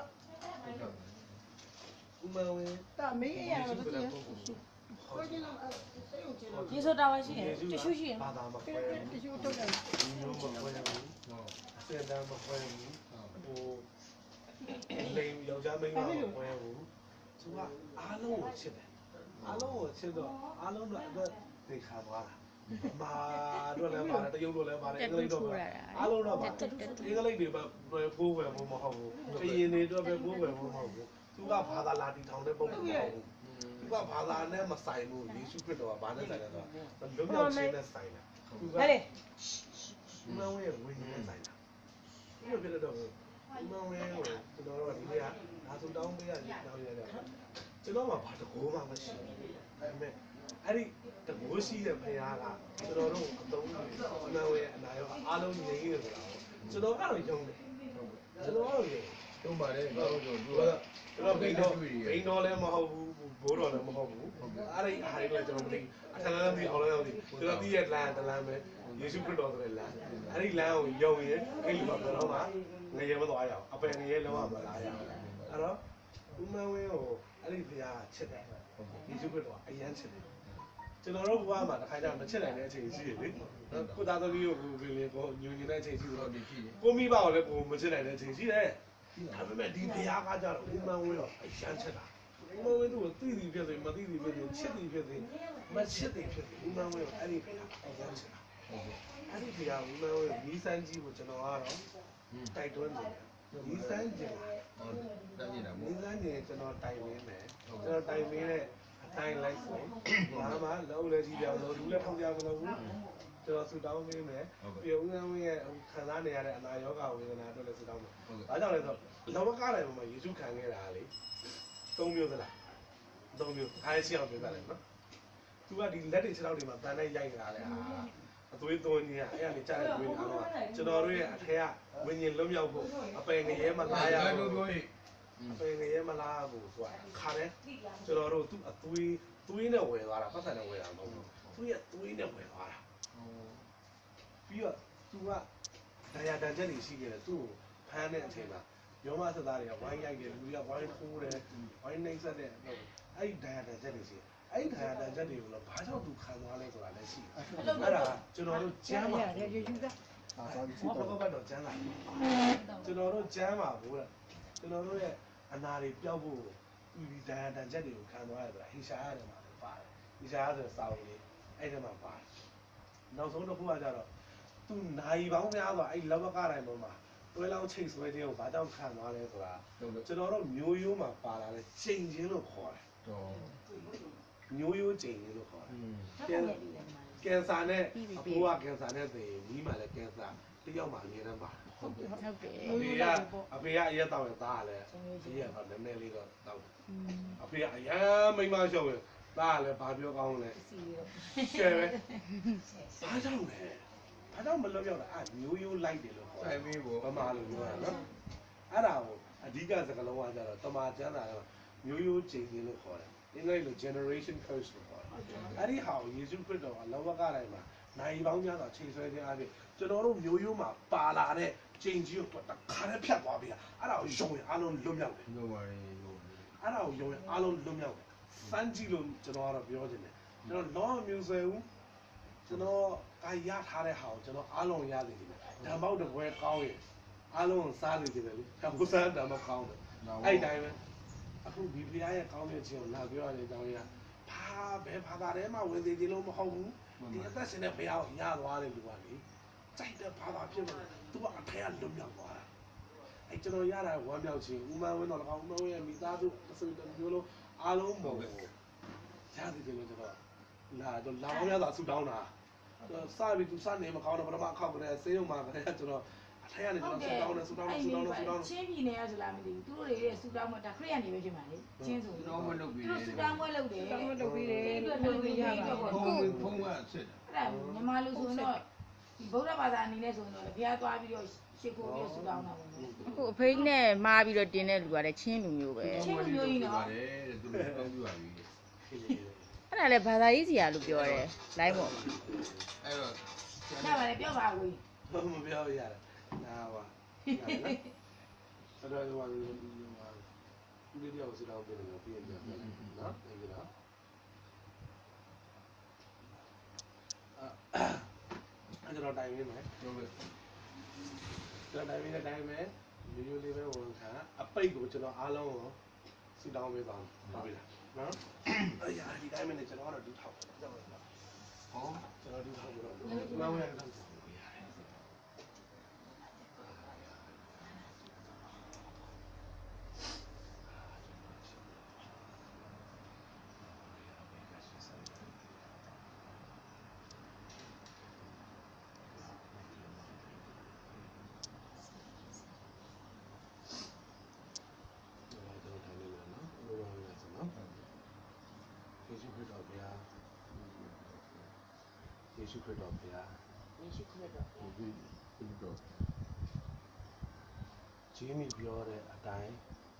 ဥမ္မာဝင်းတာမေးရတော့တည်းရေဆိုတာဝါရှိတယ်တ िश ူးရှိရင်ဘာသာမခွဲဘူးတီရှူထုတ်တယ်ဒီမျိုးမခွဲဘူးဟောစင်တန်းမခွဲဘူးဟိုလိန်ယောက်ျားမိန်းမမခွဲဘူးသူကအားလုံးကိုချစ်တယ်အားလုံးကိုချစ်တော့အားလုံးတော့အတွက်သိခါသွားတာမာတော့လည်းပါတယ်တရုတ်တော့လည်းပါတယ်အင်္ဂလိပ်တော့ပါတယ်အားလုံးတော့ပါတယ်အင်္ဂလိပ်တွေပဲပိုးဝယ်ဖို့မဟုတ်ဘူးခရင်တွေတော့ပဲပိုးဝယ်ဖို့မဟုတ်ဘူးသူကဘာသာလာတီထောင်တဲ့ပုံစံမဟုတ်ဘူးသူကဘာသာနဲ့မဆိုင်ဘူးယေရှုခရစ်တော်ကဘာနဲ့ဆိုင်လဲဆိုတော့လွတ်မြောက်ခြင်းနဲ့ဆိုင်တယ်သူကဟဲ့လေဥမ္မာဝဲဝိညာဉ်နဲ့ဆိုင်တာဒီလိုပြတော့ဥမ္မာဝဲကိုကျွန်တော်တို့ကဒီနေ့ကဒါဆိုတောင်းပေးရတယ်တောင်းရတယ်ကျွန်တော်မှဘာတကောမှမရှိဘူးဒါပေမဲ့အဲ့ဒီတကောရှိတဲ့ဖခင်ကကျွန်တော်တို့အသုံးပြုဥမ္မာဝဲအနာရောအားလုံးငြိမ်းနေဆိုတာကိုကျွန်တော်ကတော့ယုံတယ်ကျွန်တော်ကတော့ယုံတုံးပါတယ်ဘာလို့ဆိုတော့ကျွန်တော်ဘိန်းတော်လည်းမဟုတ်ဘူးဘိုးတော်လည်းမဟုတ်ဘူးအဲ့ဒီအားတွေကျွန်တော်မသိအထက်လမ်းမသိအောင်လည်းမသိကျွန်တော်သိရဲ့လမ်းတလမ်းပဲယေရှုခရစ်တော်ဆိုတဲ့လမ်းအဲ့ဒီလမ်းကိုယုံရင်အဲ့ဒီမှာဘယ်တော့မှငရေမသွားရအောင်အပယ်ငရေလုံးဝမလာရအောင်အဲ့တော့ဥမ္မာဝင်းကိုအဲ့ဒီဘုရားချစ်တယ်ယေရှုခရစ်တော်အယမ်းချစ်တယ်ကျွန်တော်တို့ဘဝမှာတစ်ခါကျမချစ်နိုင်တဲ့အချိန်ရှိတယ်လေကိုသားသမီးကိုကိုယ်ကိုညွန်နေတဲ့အချိန်ရှိတော့ဒီဖြစ်ကိုမိဘကိုလည်းကိုမချစ်နိုင်တဲ့အချိန်ရှိတယ်ဒါပေမဲ့ဒီဘုရားကကြတော့ဥမ္မာဝင်းတော့အယမ်းချစ်တာဥမ္မာဝင်းတို့သိသည်ဖြစ်စေမသိသည်ဖြစ်စေချစ်သည်ဖြစ်စေမချစ်သည်ဖြစ်စေဥမ္မာဝင်းကိုအဲ့ဒီဘုရားအယမ်းချစ်တာအဲ့ဒီဘုရားဥမ္မာဝင်းနီးစမ်းကြီးကိုကျွန်တော်ကတော့တိုက်တွန်းတယ်နီးစမ်းကြီးဟောတက်နေတာနီးမို့စမ်းကြီးကျွန်တော်တိုင်ဝင်းမယ်ကျွန်တော်တိုင်ဝင်းတဲ့အတိုင်းလိုက်ဆိုဘာမှလုံးလည်းကြီးပြောင်းလို့လူလည်းထောက်ကြမလို့ဘူးကျွန်တော်ဆူတောင်းပေးမယ်ပြီးဦးစမ်းဝင်းရဲ့ခံစားနေရတဲ့အနာရောဂါဝေဒနာအတွက်လည်းဆူတောင်းမယ်ဘာကြောင့်လဲဆိုတော့လောကတိုင်းမှာယေရှုခံခဲ့တာလေ၃မျိုးသလား၃မျိုးအားရှိအောင်ပြောပြလိုက်နော်သူကဒီလက်တွေခြေထောက်တွေမှာတန်နဲ့ရိုက်နေတာလေဟာအသွေးသွင်းကြီးကအဲ့ကနေကြားတဲ့သွေးအားလုံးကကျွန်တော်တို့ရဲ့အထက်ကဝิญဉ်လွတ်မြောက်ဖို့အပယ်ငရဲမလားရဘူးပြောရေးအပင်ငရဲမလားဘူးဆိုတာခါတယ်ကျွန်တော်တို့သူ့အသွေးသွေးနဲ့ဝယ်သွားတာပတ်စံနဲ့ဝယ်တာမဟုတ်ဘူးသူ့ရဲ့သွေးနဲ့ဝယ်သွားတာတော့ तू ကတရားတန်ချက်တွေရှိခဲ့တယ်သူ့ကိုဖမ်းတဲ့အချိန်မှာရောမသက်သားတွေကဝိုင်းရိုက်တယ်လူတွေကဝိုင်းထိုးတယ်ဝိုင်းနှိမ့်ဆက်တယ်အဲ့ဒီတရားတန်ချက်တွေရှိအဲ့ဒီတရားတန်ချက်တွေကိုတော့ဘာကြောင့်သူခံသွားလဲဆိုတာလည်းရှိတယ်အဲ့ဒါကျွန်တော်တို့ကျမ်းမှာရေယူတာဘာတော့ကျမ်းလာကျွန်တော်တို့ကျမ်းမှာဘိုးလားကျွန်တော်တို့ရဲ့အနာတွေပျောက်ဖို့ဒီတရားတန်ချက်တွေကိုခံသွားရဆိုတာဟေရှာရတယ်မှာပါတယ်ဟေရှာရဆိုစာအုပ်လေးအဲ့ဒီမှာပါတယ်နောက်ဆုံးတစ်ခုကကြတော့သူနိုင်ပေါင်းများစွာအဲ့လောဘကတိုင်းပေါ်မှာတွဲလောင်းချိန်ဆွဲခြင်းကိုဘာကြောင့်ခံသွားလဲဆိုတာကျွန်တော်တို့မျိုးရိုးမှာပါလာတဲ့ချိန်ချင်းလို့ခေါ်တယ်မျိုးရိုးချိန်ချင်းလို့ခေါ်တယ်ကင်ဆာနဲ့အဖိုးကကင်ဆာနဲ့သေပြီးမှလည်းကင်ဆာတယောက်မှအမြဲတမ်းပါတယ်ဟုတ်ကဲ့အဖေကအရက်တောက်ရသားလည်းဒီရက်တော့နည်းနည်းလေးတော့တောက်အဖေကအရန်မိမရှုံးရသားလည်းဘာပြောကောင်းလဲရှယ်ပဲဘာကြောင့်လဲဘာကြောင့်မလွတ်မြောက်တာမျိုးရိုးလိုက်တယ်လို့ခေါ်တယ်ဗမာလိုပြောတာနော်အဲ့ဒါကိုအဓိကစကားလုံးကကြတော့တမာကျမ်းစာကမျိုးရိုးချိန်ချင်းလို့ခေါ်တယ်အင်္ဂလိပ်လို generation curse လို့ခေါ်တယ်အဲ့ဒီဟာကိုယေရှုခရစ်တော်ကလောကတိုင်းမှာနိုင်ပေါင်းများစွာချိန်ဆွဲခြင်းအပြင်ကျွန်တော်တို့မျိုးရိုးမှာပါလာတဲ့ချိန်ကြီးကိုတခါနဲ့ဖြတ်သွားပြီအဲ့ဒါကိုယုံရင်အားလုံးလွတ်မြောက်တယ်အဲ့ဒါကိုယုံရင်အားလုံးလွတ်မြောက်တယ်စမ်းကြည့်လို့ကျွန်တော်ကတော့ပြောချင်တယ်ကျွန်တော်လောမျိုးဆွဲဦးကျွန်တော်ကာရထားတဲ့ဟာကိုကျွန်တော်အားလုံးရနေတယ်ဓမ္မောက်တပွဲကောင်းရင်အားလုံးစားနေတယ်လေဟိုစားဓမ္မောက်ကောင်းတယ်အဲ့တိုင်းပဲအခုဒီဖရားရဲ့ကောင်းတဲ့ခြင်းကိုလာပြောရတဲ့တောင်းရဘယ်ဘာသာထဲမှာဝင်သေးတယ်လို့မဟုတ်ဘူးဒီအသက်ရှင်တဲ့ဘုရားကိုညသွားတယ်လူကလေကြိုက်တဲ့ဘာသာဖြစ်လို့သူကအထက်ကလွတ်မြောက်သွားတာအဲ့ကျွန်တော်ရတာဝမ်းမြောက်ခြင်းဥမဝင်းတော်၎င်းဥမဝင်းရဲ့မိသားစုအစုတစ်မျိုးလုံးအားလုံးပေါ်ရတယ်တယ်လို့ကျွန်တော်လာတော့လာအောင်ရတာဆူတောင်းတာစပြီးသူစနေမကောင်းတော့ပထမအခောက်ကလေးဆေးရုံမှာကလေးကျွန်တော်အထက်ကနေကျွန်တော်ဆူတောင်းချင်းပြည်နယ်ရဆိုလားမသိဘူးသူတို့တွေရဲ့ဆူတောင်းမတာခရက်နေပဲဖြစ်မှာလေချင်းဆိုတော့မလုပ်ပြီးတယ်ဆူတောင်းပွဲလုပ်တယ်လုပ်ပြီးတယ်လုပ်ပြီးရတာပေါ့ဖုံးကစစ်အဲ့ဒါမြန်မာလူဆိုတော့ဒီဗုဒ္ဓဘာသာအနေနဲ့ဆိုတော့ဘုရားသွားပြီးတော့ရှ စ်ခိုးပြီးဆူတောင်းတာပေါ့နော်အခုအဖိနဲ့မားပြီးတော့တင်းတဲ့လူကလည်းချင်းလူမျိုးပဲချင်းလူမျိုးကြီးနော်ပါတယ်သူတို့ကောင်းပြပါပြီအဲ့ဒါလည်းဘာသာရေးစီရာလို့ပြောတယ်လိုင်းပေါ့အဲ့တော့ညပါလေပြောပါဦးမပြောရတာနားပါအဲ့တော့ဟိုဒီဒီတယောက်ဆူတောင်းပြင်လို့ပြင်ပြတယ်နော်အဲ့ဒါအဲ့တော့တိုင်ရင်းမယ်ဟုတ်ကဲ့ကျွန်တော်တိုင်ရင်းတိုင်းမယ်ရိုးရိုးလေးပဲဝန်ခံအပိတ်ကိုကျွန်တော်အားလုံးကိုဆူတောင်းပေးပါဟုတ်ပြီလားနော်အဲ့ရဒီတိုင်းမယ်ကျွန်တော်ကတော့ဒူးထောက်တယ်ဟုတ်ပါဟောကျွန်တော်ဒူးထောက်ပြီးတော့ကျွန်တော်ဝင်တော့ယေရှုခရစ်တော်ဘုရားယေရှုခရစ်တော်ဒီတော့ဂျေးမီပြောတဲ့အတိုင်း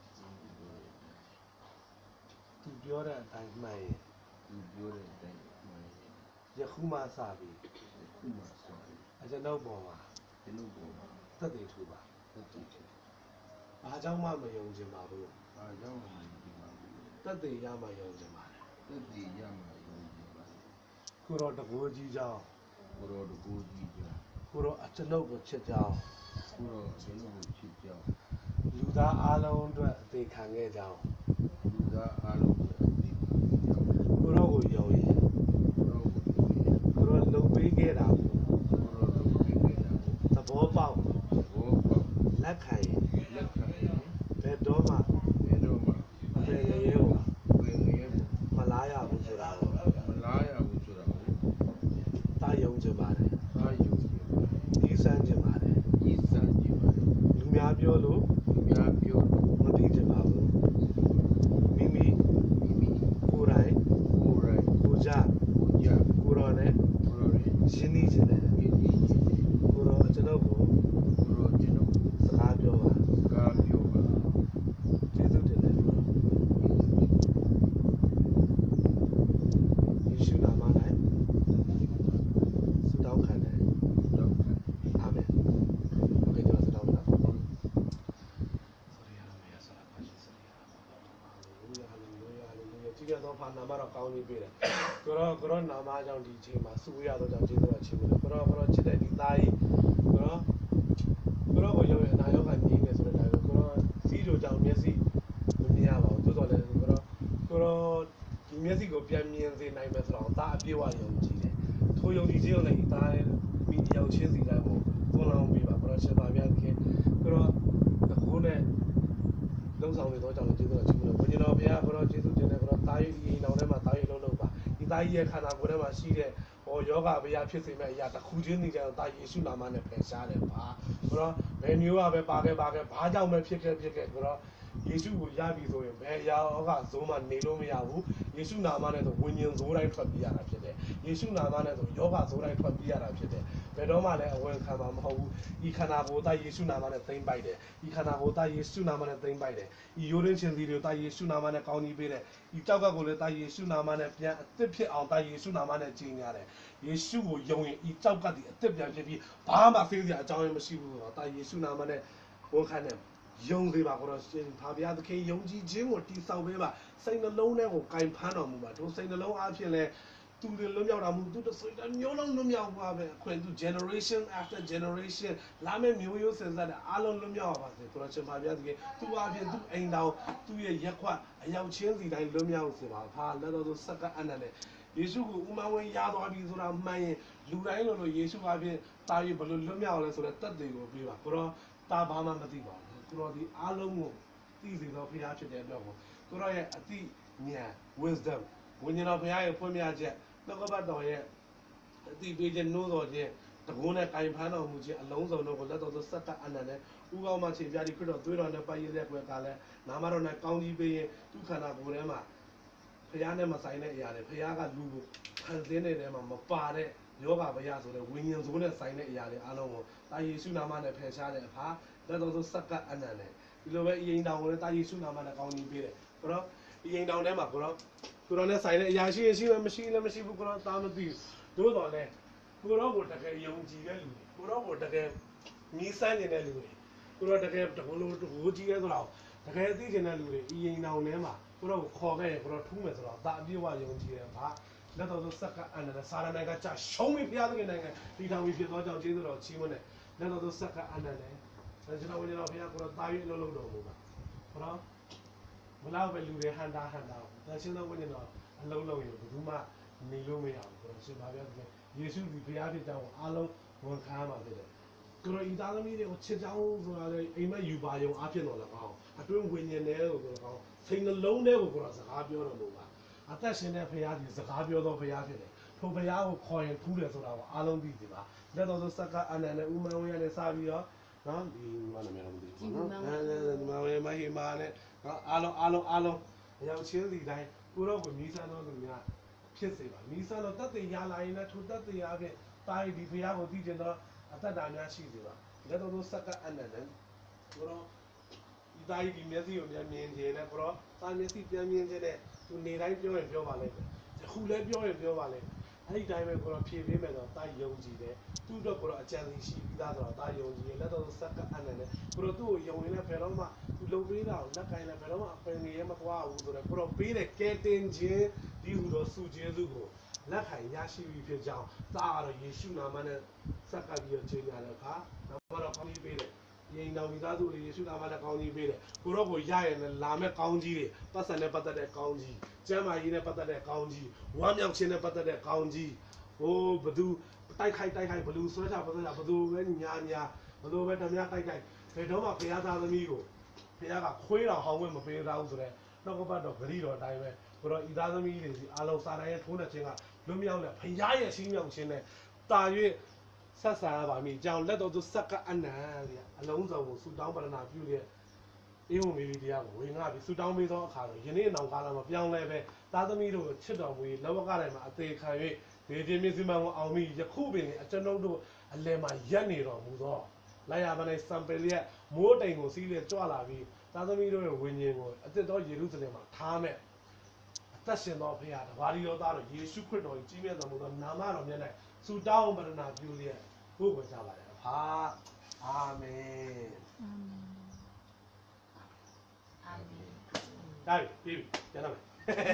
သူပြောတဲ့အတိုင်းမှန်ရင်သူပြောတဲ့အတိုင်းမှန်ယခုမှစပြီးခုမှစပြီးအကျွန်ုပ်ပေါ်မှာကျွန်ုပ်ပေါ်မှာသက်သေထူပါသက်သေထူဘာကြောင့်မှမယုံကြည်ပါဘူးဘာကြောင့်မှမယုံကြည်ပါဘူးသက်သေရမှယုံကြည်ပါတယ်သက်သေရမှယုံကြည်ပါတယ်ကိုတော်တကူကြီးကြောင်းကိုတော်တကူကြီးကြောင်းကိုတော်အကျွန်ုပ်ကိုချစ်ကြောင်းကိုတော်ကျွန်ုပ်ကိုချစ်ကြောင်းလူသားအားလုံးအတွက်အသေးခံခဲ့ကြောင်းလူသားအားလုံးအတွက်အသေးခံခဲ့ကြောင်းကိုတော်ကိုယုံရင်ကိုတော်လုံပေးခဲ့တာကိုတော်လုံပေးခဲ့တာသဘောပေါက်လက်ခံရင်ဘယ်တော့မှဘယ်ငရဲကိုမလားရဘူးဆိုတာကိုမလားရဘူးဆိုတာကိုတာယုံကြည်ပါတယ်တာယုံကြည်ဒီစမ်းကြည်ပါတယ်ဒီစမ်းကြည်ပါတယ်လူများပြောလို့မသိကြပါဘူးမိမိကိုယ်တိုင်ကိုကြကိုရောနဲ့ရှင်းနေခြင်းနဲ့ကိုရောကျွန်တော်ကိုစကားပြောပါကျေးဇူးတင်တယ်ယေရှုနာမ၌ဆုတောင်းခံတယ်ကောင်းကြီးပေးတယ်ကိုရောနာမကြောင့်ဒီချိန်မှာစုရတော့ကြောင့်ကျေးဇူးတော်ချီးမွမ်းတယ်ကိုရောချစ်တဲ့ဒီသားကြီးကိုရောကိုရုံးရဲ့အနာရောဂါငြိမ်းနေဆိုတဲ့အတိုင်းပဲကိုရောစီးတို့ကြောင့်မျက်စိမမြင်ရပါဘူးသို့တော်လည်းကိုရောဒီမျက်စိကိုပြန်မြင်စေနိုင်မယ်ဆိုတော့ဒါအပြည့်အဝယုံကြည်တယ်ထိုယုံကြည်ခြင်းကိုလည်းဒီသားမိတယောက်ချင်းစီတိုင်းကိုသွန်လောင်းပေးပါကိုရောရှင်ပါဗျာခင်ကိုရောတကူနဲ့လုံးဆောင်နေတော့ကြောင့်ကျေးဇူးတော်ချီးမွမ်းတယ်ဘုရားတော်ဘုရားကိုရောကျေးဇူးတင်တယ်ကိုရောတာရီဒီနောင်ထဲမှာတာရီလုံးလုံးပါဒီတာရီရဲ့ခန္ဓာကိုယ်ထဲမှာရှိတဲ့ယောဂဗျာဖြစ်စေမဲ့အရာတစ်ခုချင်းစီတိုင်းတာယေရှုနာမနဲ့ဖယ်ရှားတယ်ပါကိုရောဘယ်မျိုးကပဲပါခဲ့ဘာကြောင့်ပဲဖြစ်ခဲ့ကိုရောယေရှုကိုရပြီဆိုရင်ဘယ်ရာကဇိုးမှနေလို့မရဘူးယေရှုနာမနဲ့ဆိုဝိညာဉ်ဇိုးတိုင်းထွက်ပြေးရတာဖြစ်တယ်ယေရှုနာမနဲ့ဆိုယောဂဇိုးတိုင်းထွက်ပြေးရတာဖြစ်တယ်ဘယ်တော့မှလည်းအဝင်ခံမှာမဟုတ်ဘူးဤခန္ဓာကိုယ်သားယေရှုနာမနဲ့သိမ့်ပိုက်တယ်ဤခန္ဓာကိုယ်သားယေရှုနာမနဲ့သိမ့်ပိုက်တယ်ဤယိုရင်းချင်းစီတွေသားယေရှုနာမနဲ့ကောင်းကြီးပေးတယ်ဤကြောက်ကကိုလည်းသားယေရှုနာမနဲ့ပြန်အသစ်ဖြစ်အောင်သားယေရှုနာမနဲ့ကြီးညာတယ်ယေရှုကိုယုံရင်ဤကြောက်ကတည်းအသစ်ပြန်ဖြစ်ပြီးဘာမှသိစရာအကြောင်းရင်းမရှိဘူးဆိုတော့သားယေရှုနာမနဲ့ဝန်ခံတယ်ယုံသေးပါကိုတော့ရှင်ဖာဗျာသခင်ယုံကြည်ခြင်းကိုတိဆောက်ပေးပါစိတ်နှလုံးထဲကိုကင်ဖမ်းတော်မူပါတို့စိတ်နှလုံးအားဖြင့်လဲသူတွေလွတ်မြောက်တာမဟုတ်သူတို့စိတ်မျိုးလုံးလွတ်မြောက်ပါပဲအခွင့်သူ generation after generation လာမယ့်မျိုးရိုးစင်ဆက်တဲ့အားလုံးလွတ်မြောက်ပါစေကိုတော့ရှင်ဖာဗျာသခင်သူအားဖြင့်သူအိမ်တော်သူရဲ့ရက်ခွအယောက်ချင်းစီတိုင်းလွတ်မြောက်စေပါဖာလက်တော်သူစက္ကအနန္တယေရှုကိုဥမဝင်ရသွားပြီဆိုတာမှန်ရင်လူတိုင်းလို့ယေရှုအားဖြင့်တာရီဘယ်လိုလွတ်မြောက်လဲဆိုတဲ့တက်တွေကိုပြေးပါကိုတော့တာဘာမှမသိပါဘူးကိုရောဒီအားလုံးကိုသိစေသောဘုရားဖြစ်တဲ့အတွက်ကိုရောရဲ့အသိဉာဏ် wisdom ဝိညာဉ်တော်ဘုရားရဲ့ဖွင့်ပြချက်နှုတ်ကပတ်တော်ရဲ့အသိပေးခြင်းနှိုးတော်ခြင်းတကုန်းနဲ့ကင်ဖမ်းတော်မူခြင်းအလုံးစုံတို့ကိုလက်တော်သို့ဆက်ကအနန္တနဲ့ဥကောင်းမှချိန်ပြပြီးခရစ်တော်သွေးတော်နဲ့ပတ်ရတဲ့ကွယ်ကလည်းနာမတော်နဲ့ကောင်းကြီးပေးရင်သူခန္ဓာကိုယ်ထဲမှာဘုရားနဲ့မဆိုင်တဲ့အရာတွေဘုရားကလူကိုဖန်ဆင်းနေတဲ့မှာမပါတဲ့ယောဂဗျာဆိုတဲ့ဝိညာဉ်စိုးနဲ့ဆိုင်တဲ့အရာတွေအားလုံးကိုတာယေရှုနာမနဲ့ဖယ်ရှားတဲ့အခါလက်တော်သို့ဆက်ကအနန္တနဲ့ဒီလိုပဲအရင်တောင်ကိုလည်းတာယေရှုနာမနဲ့ကောင်းကြီးပေးတယ်ကိုတော့အရင်တောင်ထဲမှာကိုတော့နဲ့ဆိုင်တဲ့အရာရှိမှမရှိလည်းမရှိဘူးကိုတော့တာမသိဘူးသို့တော်လည်းကိုတော့ကိုတကယ်ယုံကြည်တဲ့လူကိုတော့ကိုတကယ်မြည်ဆန်းနေတဲ့လူတွေကိုတော့တကယ်တကူလို့တကူကြီးရဲဆိုတော့တကယ်သိကျင်တဲ့လူတွေအရင်တောင်ထဲမှာကိုတော့ခေါ်ခဲ့ရင်ကိုတော့ထူးမယ်ဆိုတော့ဒါအပြည့်အဝယုံကြည်တယ်ဗျာလက်တော်သို့ဆက်ကအနန္တစာရနိုင်ငံကြရှုံးပြီးဘုရားသခင်နိုင်ငံဒီထောင်ပြီးဖြစ်သောကြောင့်ကျေးဇူးတော်ချီးမွမ်းတယ်လက်တော်သို့ဆက်ကအနန္တကျွန်တော်ဝိညာဉ်တော်ဘုရားကိုတော့တာ၍အလုံးလုံးတော်မူပါဘုရားဘလောက်ပဲလူတွေဟန်တာဒါရှင်တော်ဝိညာဉ်တော်အလုံးလုံးရင်ဘယ်သူမှနေလို့မရဘူးကိုတော့ရှင်ပါဗျာယေရှုဒီဘုရားဖြစ်ကြောင်းအားလုံးဝန်ခံရမှာဖြစ်တယ်ကိုတော့ဤသားသမီးတွေကိုချစ်ကြောင်းဆိုတာလေအိမ်မက်ယူပါယုံအားဖြင့်တော်လည်းကောင်းအတွင်းဝိညာဉ်နဲ့ကိုတော့ကောင်းစိတ်နှလုံးထဲကိုတော့စကားပြောတော်မူပါအသက်ရှင်တဲ့ဘုရားဒီစကားပြောသောဘုရားဖြစ်တယ်ထိုဘုရားကိုခေါ်ရင်ထူးတယ်ဆိုတာကိုအားလုံးသိကြပါလက်တော်သို့စက္ကအနန္တနဲ့ဥမ္မာဝေရနဲ့စပြီးတော့နော်ဒီမှာနာမည်တော့မသိဘူးနော်ဒီမှာဝေမဟိမာနဲ့နော်အားလုံးအရောက်ချင်းစီတိုင်းကိုတော့ကိုမြည်ဆန်းတော်သူများဖြစ်စေပါမြည်ဆန်းတော်တတ်သိရလာရင်လည်းထိုတတ်သိရဖြင့်တာရီဒီဘုရားကိုသိကျင်တော့အသက်တာများရှိစေပါလက်တော်သို့စက္ကအနန္တနဲ့ကိုတော့ဒီတာရီဒီမျက်စိကိုပြန်မြင်ခြင်းနဲ့ကိုတော့တာမျက်စိပြန်မြင်ခြင်းနဲ့သူနေတိုင်းပြောရင်ပြောပါလိမ့်မယ်အခုလည်းပြောရင်ပြောပါလိမ့်မယ်အဲ့ဒီတိုင်းပဲကိုတော့ဖြည့်ပေးမယ်တော့တာယုံကြည်တယ်သူ့အတွက်ကိုတော့အကြံစီရှိပြီးသားဆိုတော့တာယုံကြည်လက်တော်စက္ကအနန္တနဲ့ကိုတော့သူ့ကိုယုံရင်လည်းဘယ်တော့မှသူလုံပေးတာကိုလက်ကိုင်းလည်းဘယ်တော့မှအပင်နေရမသွားဘူးဆိုတော့ကိုတော့ပေးတဲ့ကဲတင်ခြင်းဒီဟူသောစုကျေးဇူးကိုလက်ခံရရှိပြီးဖြစ်ကြောင်းတာကတော့ယေရှုနာမနဲ့စက္ကပ်ပြီးတော့ချိန်ရတယ်ခါနာမတော်ကောင်းကြီးပေးတယ်ရင်တော်မိသားစုတွေယေရှုနာမနဲ့ကောင်းကြီးပေးတယ်ကိုတော့ကိုရရင်လည်းလာမဲ့ကောင်းကြီးတွေပတ်စံနဲ့ပတ်သက်တဲ့ကောင်းကြီးကျမ်းမာရေးနဲ့ပတ်သက်တဲ့ကောင်းကြီးဝမ်းမြောက်ခြင်းနဲ့ပတ်သက်တဲ့ကောင်းကြီးဟိုဘသူတိုက်ခိုက်ဘလူဆွဲချဘသူပဲညာဘသူပဲဓမြတိုက်ဘယ်တော့မှဘုရားသားသမီးကိုဘုရားကခွေးတော်ဟောင်းဝင်မပေးသားဘူးဆိုတော့နှုတ်ကပတ်တော်ဂရိတော်အတိုင်းပဲကိုတော့ဤသားသမီးတွေစီအားလုံးစာတိုင်းရဲ့ထိုးနေခြင်းကလွတ်မြောက်တဲ့ဘုရားရဲ့ရှင်းမြောက်ခြင်းနဲ့တာ၍ဆက်ဆံရပါမည်ကြောင့်လက်တော်သူစက္ကအနန္တအလုံးစုံကိုဆူတောင်းပရဏာပြုတဲ့အေဝံဂေလိတရားကိုဝေငှပြီးဆူတောင်းပေးသောအခါတော့ယနေ့နောင်ကာလမှာပြောင်းလဲပဲသားသမီးတို့ကိုချစ်တော်မူ၍လောကတိုင်းမှာအသေးခံ၍ဒီခြင်းမြစ်စမံကိုအောင်ပြီးယခုပင်အကျွန်ုပ်တို့အလယ်မှာရက်နေတော်မူသောလိုက်ရပါနဲ့စံပယ်လျက်မိုးတိမ်ကိုစီးလျက်ကြွလာပြီးသားသမီးတို့ရဲ့ဝိညာဉ်ကိုအသစ်သောယေရုရှလင်မှာထားမဲ့အသက်ရှင်သောဘုရားတပါးတော်သားတော်ယေရှုခရစ်တော်ကြီးမြတ်တော်မူသောနာမတော်မြတ်၌ဆူတောင်းပရဏာပြုလျက်ဘုရားကြပါလေဟာအာမင်အာမင်ဒါပြီပြန်လာမယ်